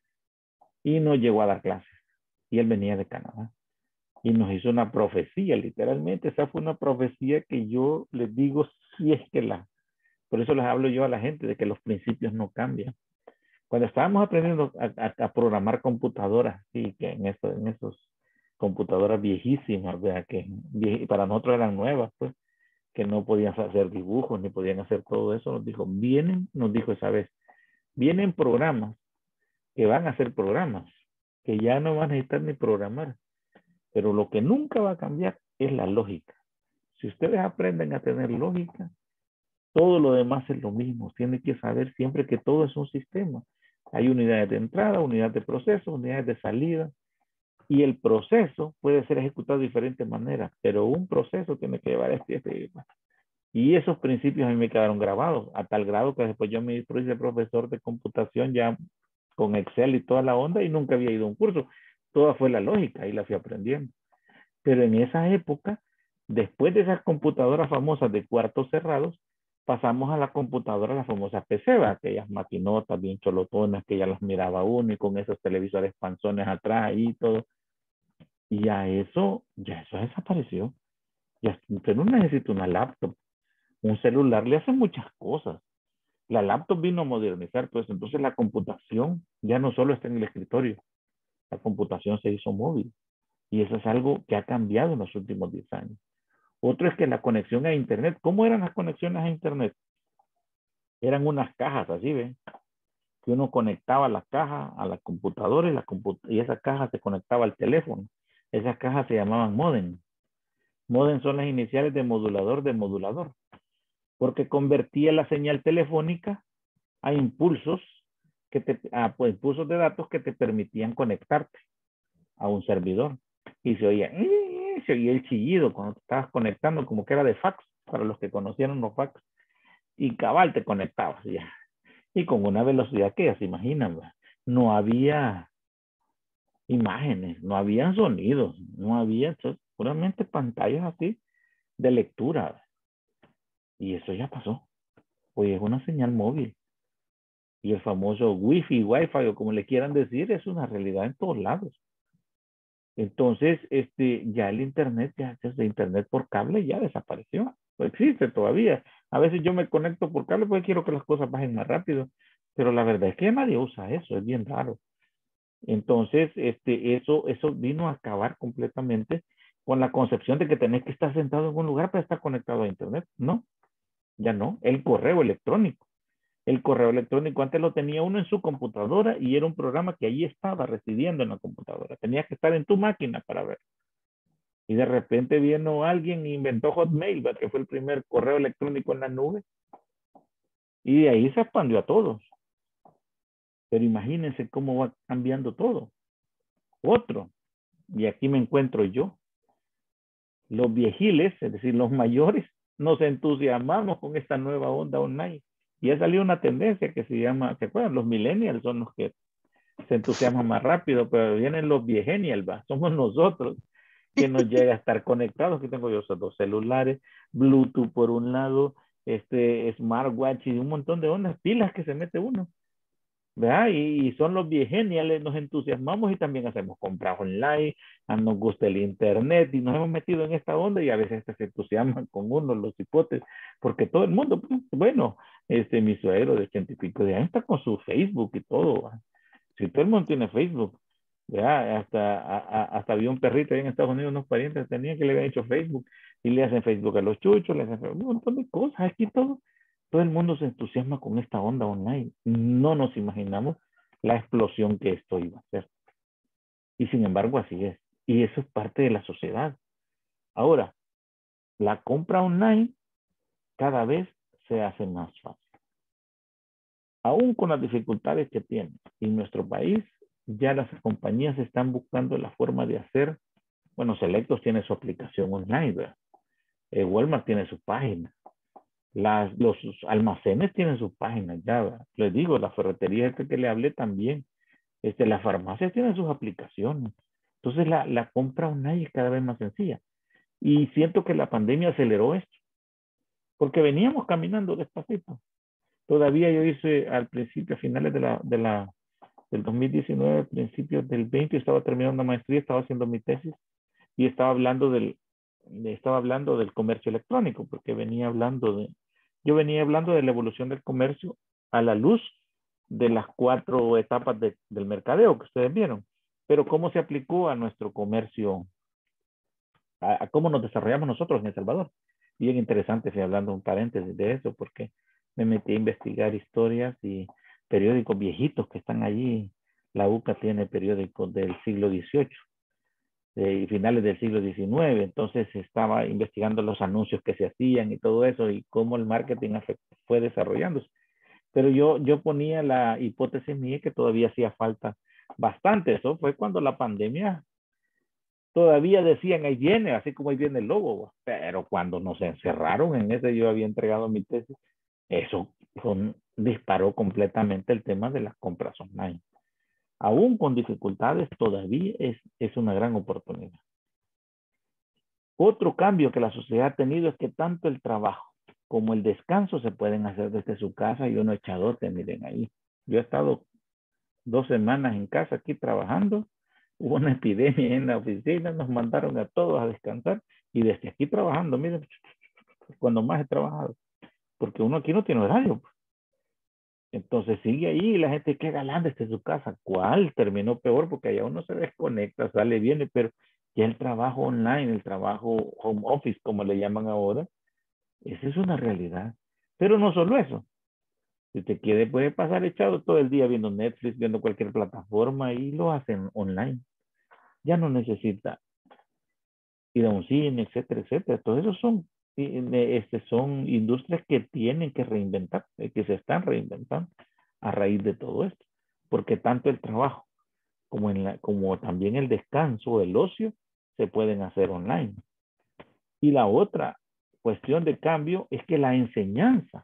Y no llegó a dar clases. Y él venía de Canadá. Y nos hizo una profecía, literalmente. Esa fue una profecía que yo les digo, si es que por eso les hablo yo a la gente, de que los principios no cambian. Cuando estábamos aprendiendo a programar computadoras, sí, que en esos computadoras viejísimas, ¿verdad? Que para nosotros eran nuevas, pues, que no podían hacer dibujos, ni podían hacer todo eso, nos dijo esa vez, vienen programas que van a ser programas, que ya no van a necesitar ni programar. Pero lo que nunca va a cambiar es la lógica. Si ustedes aprenden a tener lógica, todo lo demás es lo mismo. Tienen que saber siempre que todo es un sistema. Hay unidades de entrada, unidades de proceso, unidades de salida. Y el proceso puede ser ejecutado de diferentes maneras, pero un proceso tiene que llevar y esos principios a mí me quedaron grabados, a tal grado que después yo me hice profesor de computación ya con Excel y toda la onda y nunca había ido a un curso. Toda fue la lógica y la fui aprendiendo. Pero en esa época, después de esas computadoras famosas de cuartos cerrados, pasamos a la computadora, las famosas PC, ¿va? Aquellas maquinotas bien cholotonas que ya las miraba uno y con esos televisores panzones atrás y todo. Y ya eso desapareció. Ya usted no necesita una laptop. Un celular le hace muchas cosas. La laptop vino a modernizar todo eso. Entonces la computación ya no solo está en el escritorio. La computación se hizo móvil. Y eso es algo que ha cambiado en los últimos 10 años. Otro es que la conexión a Internet. ¿Cómo eran las conexiones a Internet? Eran unas cajas así, ¿ven? Que uno conectaba la caja a la computadora y esa caja se conectaba al teléfono. Esas cajas se llamaban modem. Modem son las iniciales de modulador, porque convertía la señal telefónica a impulsos pues, impulsos de datos que te permitían conectarte a un servidor. Y se oía el chillido cuando te estabas conectando, como que era de fax, para los que conocieron los fax. Y cabal te conectabas ya. Y con una velocidad que ya se imaginan, ¿verdad? No había imágenes, no había sonidos, no había puramente pantallas así de lectura. Y eso ya pasó. Hoy es una señal móvil. Y el famoso Wi-Fi o como le quieran decir, es una realidad en todos lados. Entonces, ya el Internet, ya desde Internet por cable ya desapareció. No existe todavía. A veces yo me conecto por cable porque quiero que las cosas bajen más rápido. Pero la verdad es que nadie usa eso, es bien raro. Entonces, eso vino a acabar completamente con la concepción de que tenés que estar sentado en un lugar para estar conectado a Internet. No, ya no. El correo electrónico. El correo electrónico antes lo tenía uno en su computadora y era un programa que ahí estaba residiendo en la computadora. Tenías que estar en tu máquina para ver. Y de repente vino alguien e inventó Hotmail, que fue el primer correo electrónico en la nube. Y de ahí se expandió a todos. Pero imagínense cómo va cambiando todo. Otro, y aquí me encuentro yo, los viejiles, es decir, los mayores, nos entusiasmamos con esta nueva onda online. Y ha salido una tendencia que se llama, ¿se acuerdan? Los millennials son los que se entusiasman más rápido, pero vienen los viegenials, ¿va? Somos nosotros que nos llega a estar conectados. Aquí tengo yo esos dos celulares, Bluetooth por un lado, smartwatch y un montón de ondas, pilas que se mete uno. ¿Verdad? Y son los viegeniales, nos entusiasmamos y también hacemos compras online, nos gusta el internet y nos hemos metido en esta onda y a veces se entusiasman con uno los hipotes, porque todo el mundo, pues, bueno, mi suegro de 80 y pico de años está con su Facebook y todo. ¿Va? Si todo el mundo tiene Facebook, ¿verdad? Hasta había un perrito ahí en Estados Unidos, unos parientes tenían que le habían hecho Facebook y le hacen Facebook a los chuchos, le hacen un montón de cosas, aquí todo el mundo se entusiasma con esta onda online. No nos imaginamos la explosión que esto iba a hacer. Y sin embargo, así es. Y eso es parte de la sociedad. Ahora, la compra online cada vez se hace más fácil. Aún con las dificultades que tiene en nuestro país, ya las compañías están buscando la forma de hacer. Bueno, Selectos tiene su aplicación online, ¿verdad? Walmart tiene su página. Los almacenes tienen sus páginas ya, ¿verdad? Les digo, la ferretería que le hablé también. Las farmacias tienen sus aplicaciones. Entonces la compra online es cada vez más sencilla. Y siento que la pandemia aceleró esto. Porque veníamos caminando despacito. Todavía yo hice al principio, a finales del 2019, principios del 20, estaba terminando una maestría, estaba haciendo mi tesis y estaba hablando del comercio electrónico, porque yo venía hablando de la evolución del comercio a la luz de las 4 etapas del mercadeo que ustedes vieron, pero cómo se aplicó a nuestro comercio, a cómo nos desarrollamos nosotros en El Salvador. Bien interesante, si hablando un paréntesis de eso, porque me metí a investigar historias y periódicos viejitos que están allí. La UCA tiene periódicos del siglo XVIII y finales del siglo XIX, entonces estaba investigando los anuncios que se hacían y todo eso y cómo el marketing fue desarrollándose. Pero yo ponía la hipótesis mía que todavía hacía falta bastante. Eso fue cuando la pandemia todavía decían, ahí viene, así como ahí viene el lobo. Pero cuando nos encerraron en ese, yo había entregado mi tesis, eso disparó completamente el tema de las compras online. Aún con dificultades, todavía es una gran oportunidad. Otro cambio que la sociedad ha tenido es que tanto el trabajo como el descanso se pueden hacer desde su casa y uno echadote, miren ahí. Yo he estado 2 semanas en casa aquí trabajando. Hubo una epidemia en la oficina, nos mandaron a todos a descansar y desde aquí trabajando, miren, cuando más he trabajado, porque uno aquí no tiene horario. Entonces sigue ahí y la gente queda galán desde su casa. ¿Cuál? Terminó peor porque allá uno se desconecta, sale, viene, pero ya el trabajo online, el trabajo home office, como le llaman ahora, esa es una realidad. Pero no solo eso. Si te quiere, puede pasar echado todo el día viendo Netflix, viendo cualquier plataforma y lo hacen online. Ya no necesita ir a un cine, etcétera, etcétera. Todos esos son industrias que tienen que reinventar, que se están reinventando a raíz de todo esto. Porque tanto el trabajo como también el descanso, el ocio, se pueden hacer online. Y la otra cuestión de cambio es que la enseñanza,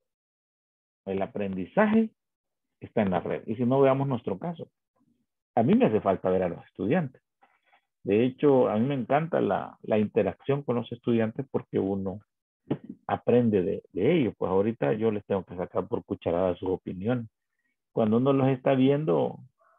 el aprendizaje está en la red. Y si no, veamos nuestro caso. A mí me hace falta ver a los estudiantes. De hecho, a mí me encanta la interacción con los estudiantes porque uno aprende de ellos. Pues ahorita yo les tengo que sacar por cucharada sus opiniones. Cuando uno los está viendo,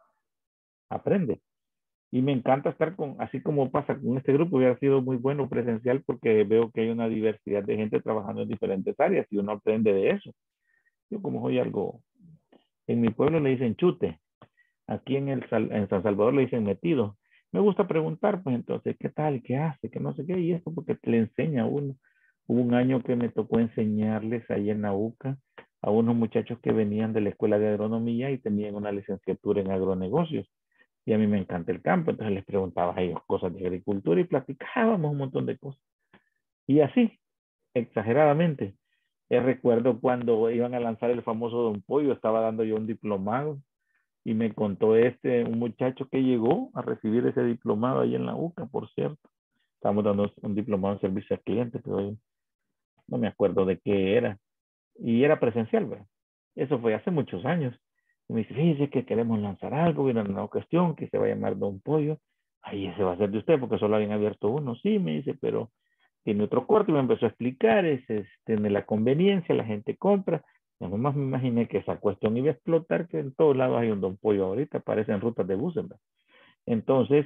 aprende. Y me encanta estar así como pasa con este grupo, hubiera sido muy bueno presencial porque veo que hay una diversidad de gente trabajando en diferentes áreas y uno aprende de eso. Yo como soy algo, en mi pueblo le dicen chute, aquí en San Salvador le dicen metido. Me gusta preguntar, pues entonces, ¿qué tal? ¿Qué hace? ¿Qué no sé qué? Y esto porque le enseña a uno. Hubo un año que me tocó enseñarles ahí en la UCA a unos muchachos que venían de la escuela de agronomía y tenían una licenciatura en agronegocios. Y a mí me encanta el campo, entonces les preguntaba a ellos cosas de agricultura y platicábamos un montón de cosas. Y así, exageradamente. Recuerdo cuando iban a lanzar el famoso Don Pollo, estaba dando yo un diplomado y me contó un muchacho que llegó a recibir ese diplomado ahí en la UCA, por cierto. Estábamos dando un diplomado en servicio al cliente, pero no me acuerdo de qué era. Y era presencial, ¿verdad? Eso fue hace muchos años. Y me dice, fíjese que queremos lanzar algo, viene una cuestión que se va a llamar Don Pollo. Ahí ese va a ser de usted porque solo habían abierto uno. Sí, me dice, pero tiene otro corte y me empezó a explicar, tiene la conveniencia, la gente compra. Yo nomás me imaginé que esa cuestión iba a explotar, que en todos lados hay un Don Pollo ahorita, aparecen rutas de buses, ¿verdad? Entonces,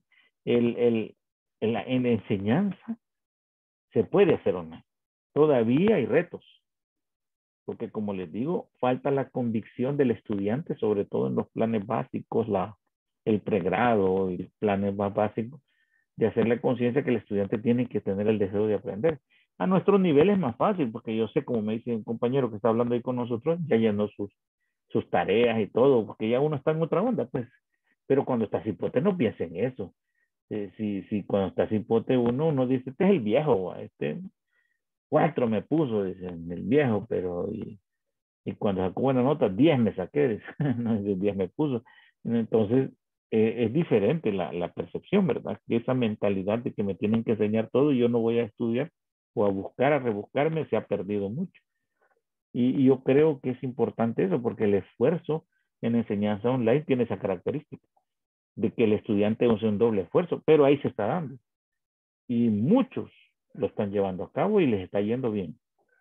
el, el, en la enseñanza se puede hacer online. Todavía hay retos, porque como les digo, falta la convicción del estudiante, sobre todo en los planes básicos, el pregrado y planes más básicos, de hacerle conciencia que el estudiante tiene que tener el deseo de aprender. A nuestro nivel es más fácil, porque yo sé, como me dice un compañero que está hablando ahí con nosotros, ya llenó sus tareas y todo, porque ya uno está en otra onda, pues. Pero cuando está cipote, no piensa en eso. Si cuando está cipote uno dice, este es el viejo, este 4 me puso, dice el viejo, pero y cuando sacó buena nota, 10 me saqué, dice, no, 10 me puso. Entonces, es diferente la percepción, ¿verdad? Esa mentalidad de que me tienen que enseñar todo y yo no voy a estudiar o a buscar, a rebuscarme, se ha perdido mucho. Y yo creo que es importante eso, porque el esfuerzo en enseñanza online tiene esa característica, de que el estudiante use un doble esfuerzo, pero ahí se está dando. Y muchos lo están llevando a cabo y les está yendo bien.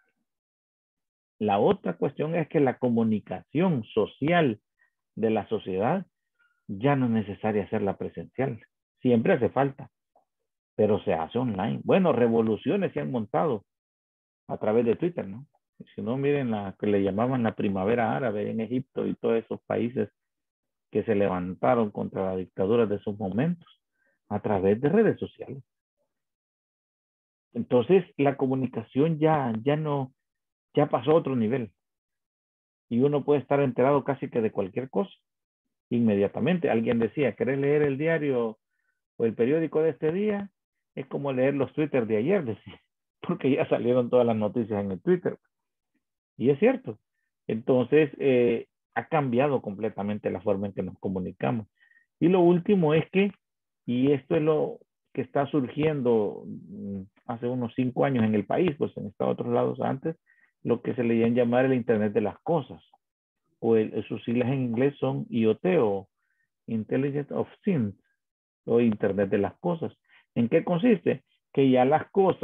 La otra cuestión es que la comunicación social de la sociedad ya no es necesaria hacerla presencial. Siempre hace falta, pero se hace online. Bueno, revoluciones se han montado a través de Twitter, ¿no? Si no, miren la que le llamaban la primavera árabe en Egipto y todos esos países que se levantaron contra la dictadura de esos momentos a través de redes sociales. Entonces, la comunicación ya pasó a otro nivel y uno puede estar enterado casi que de cualquier cosa inmediatamente. Alguien decía, ¿querés leer el diario o el periódico de este día? Es como leer los Twitter de ayer, decía, porque ya salieron todas las noticias en el Twitter. Y es cierto. Entonces, ha cambiado completamente la forma en que nos comunicamos. Y lo último es que, y esto es lo que está surgiendo hace unos 5 años en el país, pues en Estados otros lados antes, lo que se le llamar el Internet de las Cosas, o sus siglas en inglés son IoT o Intelligent of Things, o Internet de las Cosas. ¿En qué consiste? Que ya las cosas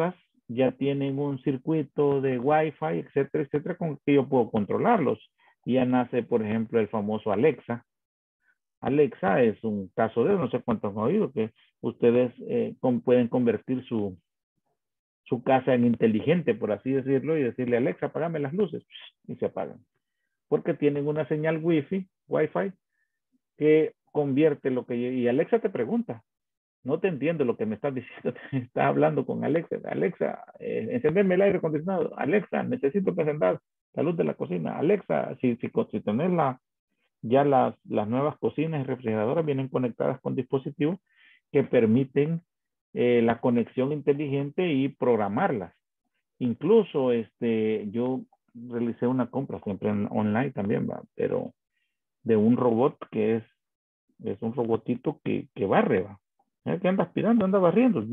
ya tienen un circuito de Wi-Fi, etcétera, etcétera, con que yo puedo controlarlos. Y ya nace, por ejemplo, el famoso Alexa. Alexa es un caso de, no sé cuántos han oído, que ustedes pueden convertir su casa en inteligente, por así decirlo, y decirle, Alexa, apágame las luces, y se apagan. Porque tienen una señal Wi-Fi, que convierte lo que... Y Alexa te pregunta, no te entiendo lo que me estás diciendo, está hablando con Alexa. Alexa, encenderme el aire acondicionado. Alexa, necesito que encender la luz de la cocina. Alexa, si tenés ya las nuevas cocinas y refrigeradoras vienen conectadas con dispositivos que permiten la conexión inteligente y programarlas. Incluso yo realicé una compra siempre online también, ¿va? Pero de un robot que es un robotito que barre, ¿va? Que anda aspirando, anda barriendo.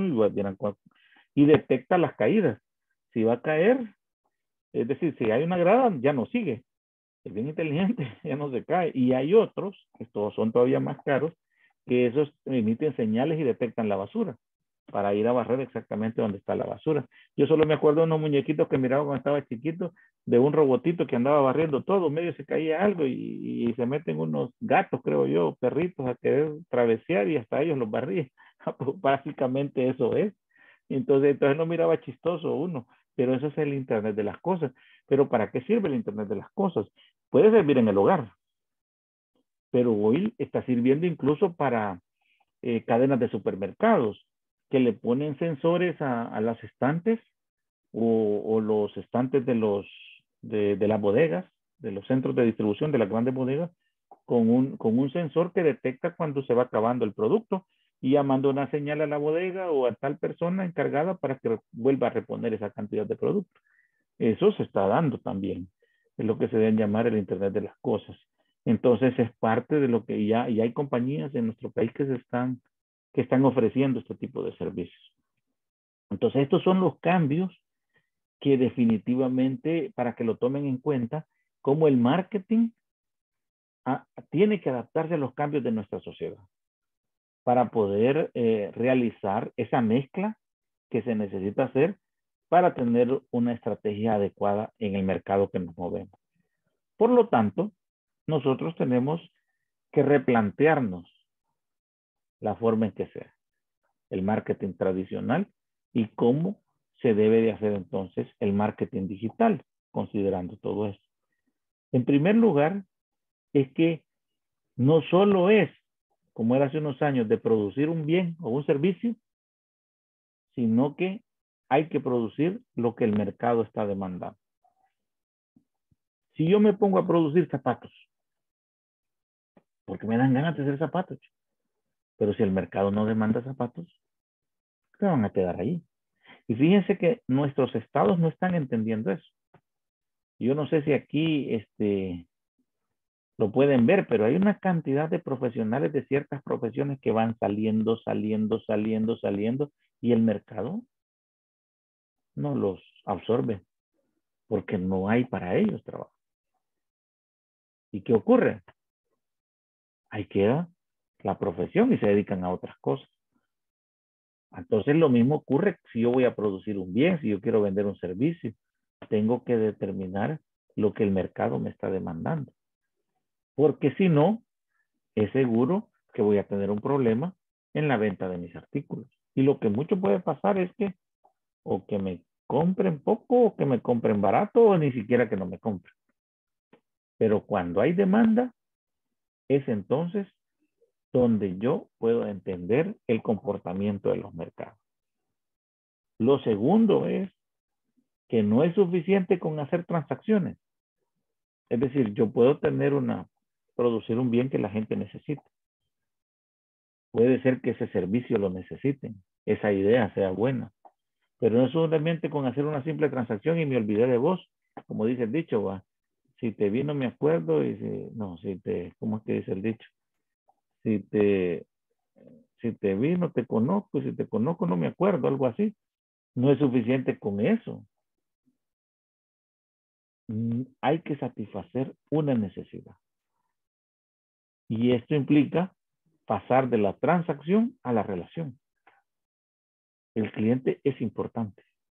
Y detecta las caídas. Si va a caer, es decir, si hay una grada, ya no sigue. Es bien inteligente, ya no se cae. Y hay otros, que todos son todavía más caros, que esos emiten señales y detectan la basura para ir a barrer exactamente donde está la basura. Yo solo me acuerdo de unos muñequitos que miraba cuando estaba chiquito, de un robotito que andaba barriendo todo, medio se caía algo y se meten unos gatos, creo yo, perritos a querer travesear y hasta ellos los barrían. Básicamente eso es. Entonces no miraba chistoso uno, pero eso es el Internet de las cosas. Pero ¿para qué sirve el Internet de las cosas? Puede servir en el hogar, pero hoy está sirviendo incluso para cadenas de supermercados que le ponen sensores a las estantes o los estantes de las bodegas, de los centros de distribución de las grandes bodegas, con un sensor que detecta cuando se va acabando el producto y ya manda una señal a la bodega o a tal persona encargada para que vuelva a reponer esa cantidad de producto. Eso se está dando también. Es lo que se debe llamar el Internet de las cosas. Entonces es parte de lo que ya hay compañías en nuestro país que están ofreciendo este tipo de servicios. Entonces estos son los cambios que definitivamente, para que lo tomen en cuenta, como el marketing tiene que adaptarse a los cambios de nuestra sociedad para poder realizar esa mezcla que se necesita hacer para tener una estrategia adecuada en el mercado que nos movemos. Por lo tanto, nosotros tenemos que replantearnos la forma en que sea el marketing tradicional y cómo se debe de hacer entonces el marketing digital, considerando todo esto. En primer lugar, es que no solo es, como era hace unos años, de producir un bien o un servicio, sino que hay que producir lo que el mercado está demandando. Si yo me pongo a producir zapatos, porque me dan ganas de hacer zapatos, pero si el mercado no demanda zapatos, ¿qué van a quedar ahí? Y fíjense que nuestros estados no están entendiendo eso. Yo no sé si aquí lo pueden ver, pero hay una cantidad de profesionales de ciertas profesiones que van saliendo y el mercado no los absorbe porque no hay para ellos trabajo. ¿Y qué ocurre? Ahí queda la profesión y se dedican a otras cosas. Entonces lo mismo ocurre si yo voy a producir un bien, si yo quiero vender un servicio, tengo que determinar lo que el mercado me está demandando. Porque si no, es seguro que voy a tener un problema en la venta de mis artículos. Y lo que mucho puede pasar es que o que me compren poco o que me compren barato o ni siquiera que no me compren. Pero cuando hay demanda, es entonces donde yo puedo entender el comportamiento de los mercados. Lo segundo es que no es suficiente con hacer transacciones. Es decir, yo puedo producir un bien que la gente necesita. Puede ser que ese servicio lo necesiten, esa idea sea buena, pero no solamente con hacer una simple transacción y me olvidé de vos, como dice el dicho, va. Si te vi no me acuerdo y ¿cómo es que dice el dicho? Si te vi no te conozco y si te conozco no me acuerdo, algo así. No es suficiente con eso. Hay que satisfacer una necesidad. Y esto implica pasar de la transacción a la relación. El cliente es importante.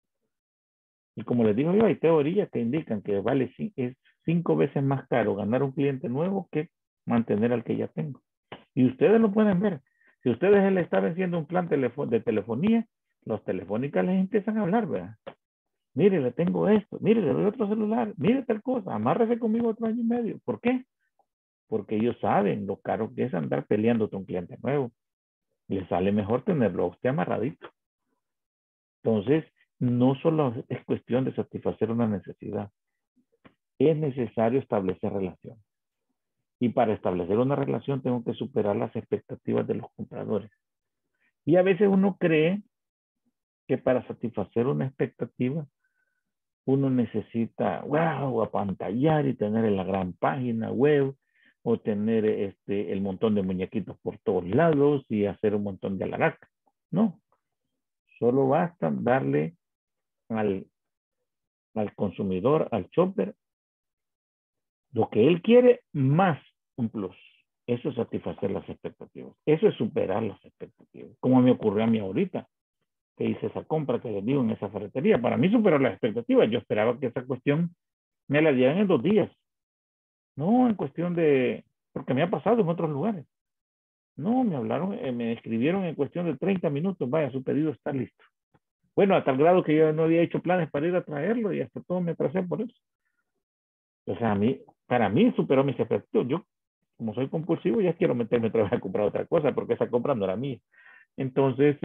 Y como les digo yo, hay teorías que indican que es 5 veces más caro ganar un cliente nuevo que mantener al que ya tengo. Y ustedes lo pueden ver. Si ustedes le están vendiendo un plan de telefonía, los telefónicas les empiezan a hablar, ¿verdad? Mire, le tengo esto, mire, le doy otro celular, mire tal cosa, amárrese conmigo otro año y medio. ¿Por qué? Porque ellos saben lo caro que es andar peleando con un cliente nuevo. Les sale mejor tenerlo a usted amarradito. Entonces, no solo es cuestión de satisfacer una necesidad, es necesario establecer relación. Y para establecer una relación tengo que superar las expectativas de los compradores. Y a veces uno cree que para satisfacer una expectativa, uno necesita, wow, apantallar y tener en la gran página web o tener el montón de muñequitos por todos lados y hacer un montón de alaraca. No, solo basta darle al consumidor, al shopper, lo que él quiere más un plus. Eso es satisfacer las expectativas. Eso es superar las expectativas. Como me ocurrió a mí ahorita, que hice esa compra que les digo en esa ferretería. Para mí superó las expectativas. Yo esperaba que esa cuestión me la dieran en 2 días. No en cuestión de, porque me ha pasado en otros lugares. No, me hablaron, me escribieron en cuestión de 30 minutos. Vaya, su pedido está listo. Bueno, a tal grado que yo no había hecho planes para ir a traerlo y hasta todo me atrasé por eso. O sea, para mí superó mis expectativas. Yo, como soy compulsivo, ya quiero meterme otra vez a comprar otra cosa porque esa compra no era mía. Entonces,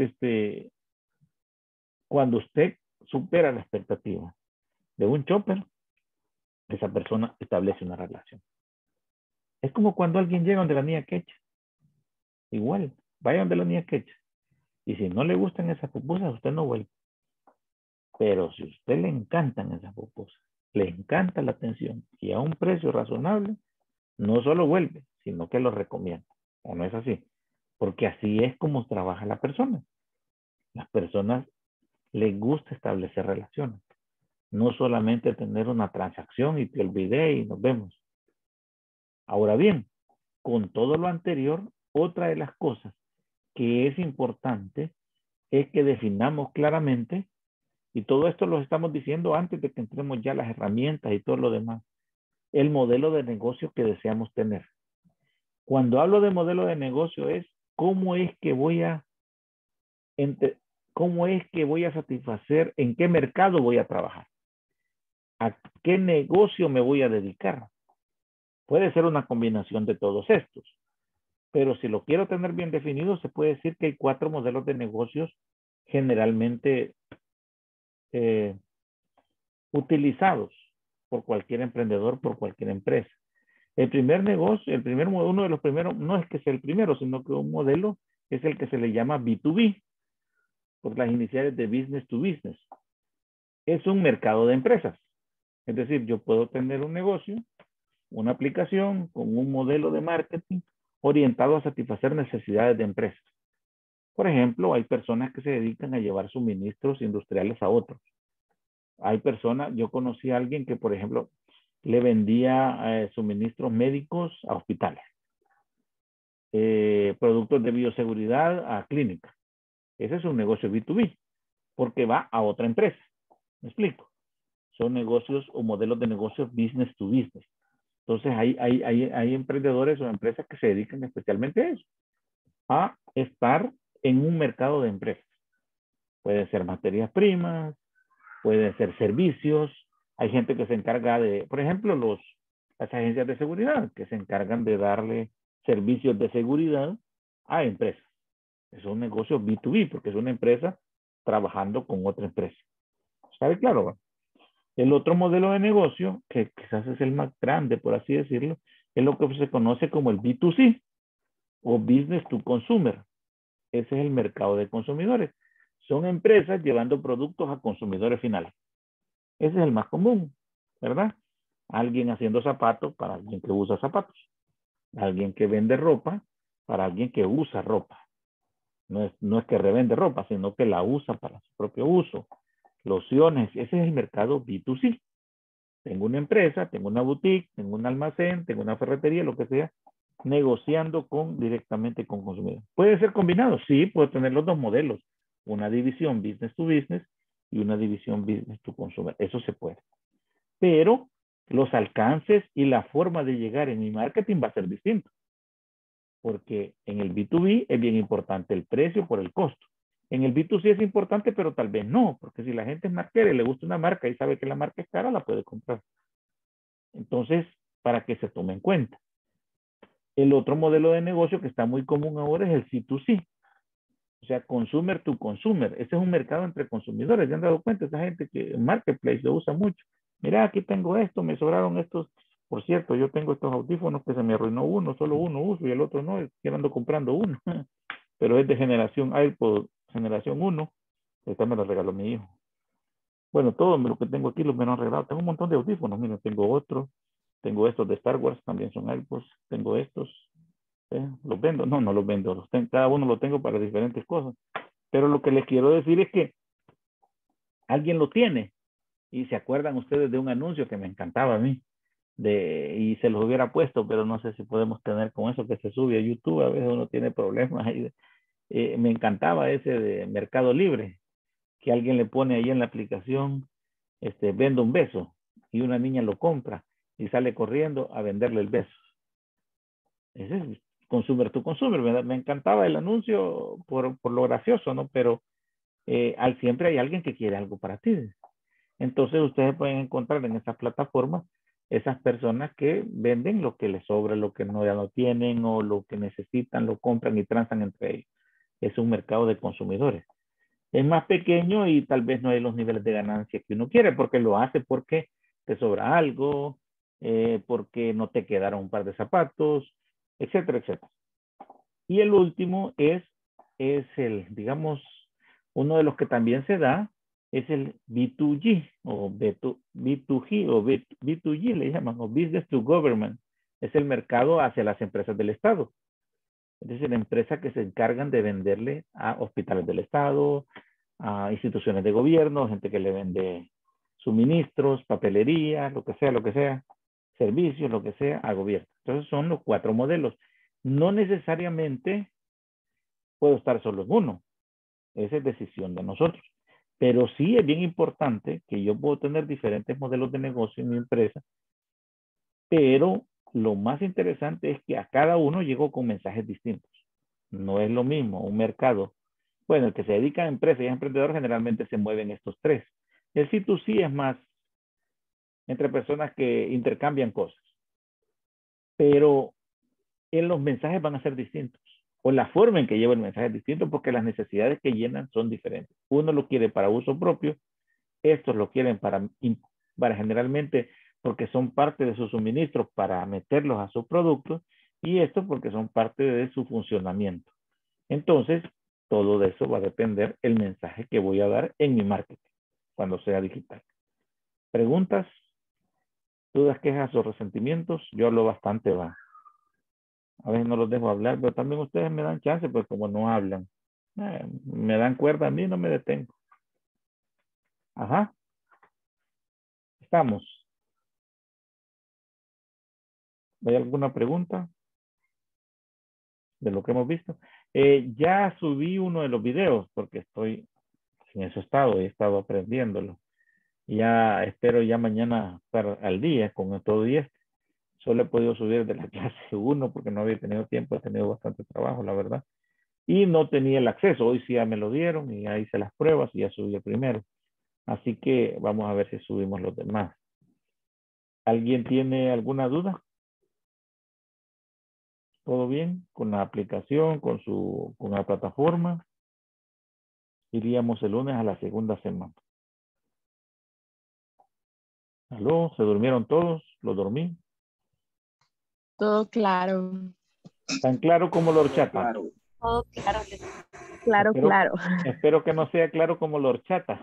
cuando usted supera la expectativa de un shopper, esa persona establece una relación. Es como cuando alguien llega donde la niña quecha. Igual, vaya donde la niña quecha. Y si no le gustan esas pupusas, usted no vuelve. Pero si a usted le encantan esas pupusas, le encanta la atención y a un precio razonable, no solo vuelve, sino que lo recomienda. ¿O no es así? Porque así es como trabaja la persona. Las personas les gusta establecer relaciones. No solamente tener una transacción y te olvidé y nos vemos. Ahora bien, con todo lo anterior, otra de las cosas que es importante es que definamos claramente, y todo esto lo estamos diciendo antes de que entremos ya las herramientas y todo lo demás, el modelo de negocio que deseamos tener. Cuando hablo de modelo de negocio es cómo es que voy a satisfacer, en qué mercado voy a trabajar, a qué negocio me voy a dedicar. Puede ser una combinación de todos estos, pero si lo quiero tener bien definido, se puede decir que hay 4 modelos de negocios generalmente utilizados por cualquier emprendedor, por cualquier empresa. El primer negocio, uno de los primeros, no es que sea el primero, sino que un modelo es el que se le llama B2B, por las iniciales de Business to Business. Es un mercado de empresas. Es decir, yo puedo tener un negocio, una aplicación con un modelo de marketing orientado a satisfacer necesidades de empresas. Por ejemplo, hay personas que se dedican a llevar suministros industriales a otros. Hay personas, yo conocí a alguien que, por ejemplo, le vendía suministros médicos a hospitales, productos de bioseguridad a clínicas. Ese es un negocio B2B, porque va a otra empresa. ¿Me explico? Son negocios o modelos de negocios business to business. Entonces, hay emprendedores o empresas que se dedican especialmente a eso, a estar en un mercado de empresas. Pueden ser materias primas, pueden ser servicios. Hay gente que se encarga de, por ejemplo, las agencias de seguridad, que se encargan de darle servicios de seguridad a empresas. Es un negocio B2B, porque es una empresa trabajando con otra empresa. ¿Sabe claro? El otro modelo de negocio, que quizás es el más grande, por así decirlo, es lo que se conoce como el B2C o Business to Consumer. Ese es el mercado de consumidores. Son empresas llevando productos a consumidores finales. Ese es el más común, ¿verdad? Alguien haciendo zapatos para alguien que usa zapatos. Alguien que vende ropa para alguien que usa ropa. No es que revende ropa, sino que la usa para su propio uso. Lociones, ese es el mercado B2C. Tengo una empresa, tengo una boutique, tengo un almacén, tengo una ferretería, lo que sea, negociando directamente con consumidores. ¿Puede ser combinado? Sí, puedo tener los dos modelos. Una división business to business y una división business to consumer. Eso se puede. Pero los alcances y la forma de llegar en mi marketing va a ser distinto. Porque en el B2B es bien importante el precio por el costo. En el B2C es importante, pero tal vez no, porque si la gente es marquera y le gusta una marca y sabe que la marca es cara, la puede comprar. Entonces, para que se tome en cuenta. El otro modelo de negocio que está muy común ahora es el C2C. O sea, consumer to consumer. Ese es un mercado entre consumidores. ¿Ya han dado cuenta? Esa gente que en Marketplace lo usa mucho. Mira, aquí tengo esto, me sobraron estos. Por cierto, yo tengo estos audífonos que se me arruinó uno, solo uno uso y el otro no. Yo ando comprando uno. Pero es de generación AirPod, generación 1. Esta me lo regaló mi hijo. Bueno, todo lo que tengo aquí me lo han regalado. Tengo un montón de audífonos. Mira, tengo otro. Tengo estos de Star Wars, también son AirPods. Tengo estos. ¿Los vendo? No, no los vendo. Cada uno lo tengo para diferentes cosas. Pero lo que les quiero decir es que alguien lo tiene. Y se acuerdan ustedes de un anuncio que me encantaba a mí. Y se los hubiera puesto, pero no sé si podemos tener con eso que se sube a YouTube. A veces uno tiene problemas ahí. Me encantaba ese de Mercado Libre, que alguien le pone ahí en la aplicación, vendo un beso. Y una niña lo compra y sale corriendo a venderle el beso. Ese es consumer to consumer. Me encantaba el anuncio por lo gracioso, ¿no? Pero siempre hay alguien que quiere algo para ti. Entonces ustedes pueden encontrar en esas plataformas esas personas que venden lo que les sobra, lo que no ya no tienen o lo que necesitan, lo compran y transan entre ellos. Es un mercado de consumidores. Es más pequeño y tal vez no hay los niveles de ganancia que uno quiere porque lo hace porque te sobra algo, porque no te quedaron un par de zapatos, etcétera, etcétera. Y el último es digamos, uno de los que también se da, es el B2G o B2G o B2G le llaman, o Business to Government. Es el mercado hacia las empresas del Estado. Es decir, empresas que se encargan de venderle a hospitales del Estado, a instituciones de gobierno, gente que le vende suministros, papelería, lo que sea, servicios, lo que sea, a gobierno. Entonces son los 4 modelos. No necesariamente puedo estar solo en uno. Esa es decisión de nosotros. Pero sí es bien importante que yo puedo tener diferentes modelos de negocio en mi empresa, pero lo más interesante es que a cada uno llego con mensajes distintos. No es lo mismo un mercado. Bueno, el que se dedica a empresas y a emprendedores generalmente se mueven estos 3. El C2C es más entre personas que intercambian cosas, pero los mensajes van a ser distintos. O la forma en que lleva el mensaje es distinto porque las necesidades que llenan son diferentes. Uno lo quiere para uso propio, estos lo quieren para generalmente porque son parte de sus suministros para meterlos a sus productos y estos porque son parte de su funcionamiento. Entonces, todo de eso va a depender el mensaje que voy a dar en mi marketing cuando sea digital. ¿Preguntas? ¿Dudas, quejas o resentimientos? Yo hablo bastante, va. A veces no los dejo hablar, pero también ustedes me dan chance, pues como no hablan. Me dan cuerda a mí, no me detengo. Ajá. Estamos. ¿Hay alguna pregunta de lo que hemos visto? Ya subí uno de los videos porque estoy en ese estado y he estado aprendiéndolo. Ya espero ya mañana estar al día con todo y esto. Solo he podido subir de la clase 1 porque no había tenido tiempo, he tenido bastante trabajo, la verdad. Y no tenía el acceso. Hoy sí ya me lo dieron y ya hice las pruebas y ya subí el primero. Así que vamos a ver si subimos los demás. ¿Alguien tiene alguna duda? ¿Todo bien? ¿Con la aplicación, con la plataforma? Iríamos el lunes a la segunda semana. ¿Aló? ¿Se durmieron todos? ¿Lo dormí? Todo claro. ¿Tan claro como la horchata? Todo claro. Claro, Espero, claro. espero que no sea claro como la horchata.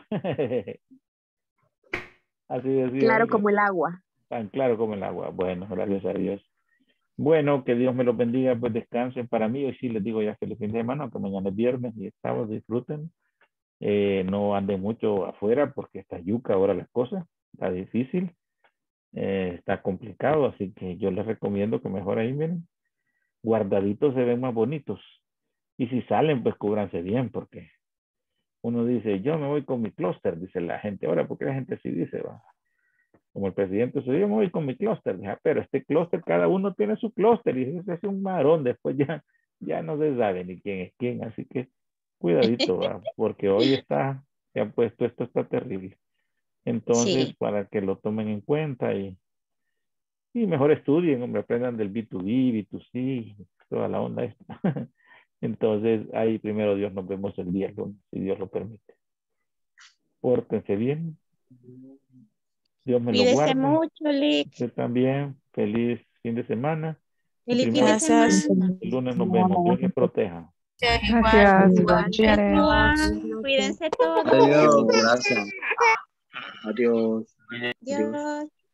Así decía Claro ella. como el agua. Tan claro como el agua. Bueno, gracias a Dios. Bueno, que Dios me los bendiga, pues descansen para mí. Hoy sí les digo ya feliz fin de semana, aunque mañana es viernes y sábado, disfruten. No anden mucho afuera porque está yuca ahora las cosas, está difícil, está complicado, así que yo les recomiendo que mejor ahí, miren, guardaditos se ven más bonitos. Y si salen, pues cúbranse bien porque uno dice, yo me voy con mi clúster, dice la gente. Ahora, ¿por qué la gente así dice? Va? Como el presidente, yo me voy con mi clúster, pero este clúster, cada uno tiene su clúster y se hace un marón, después ya no se sabe ni quién es quién, así que cuidadito, ¿va? Porque hoy se ha puesto, esto está terrible. Entonces, Sí. para que lo tomen en cuenta y mejor estudien, hombre, aprendan del B2B, B2C, toda la onda esta. Entonces, ahí primero Dios nos vemos el día lunes, si Dios lo permite. Pórtense bien. Dios me lo Cuídese guarde. mucho, Lick. Usted también. Feliz fin de semana. Y Feliz fin de primero, Gracias. semana. el lunes nos vemos. Dios le proteja. Gracias. Igual, cuídense todos. Adiós, gracias. Adiós. Adiós. Adiós.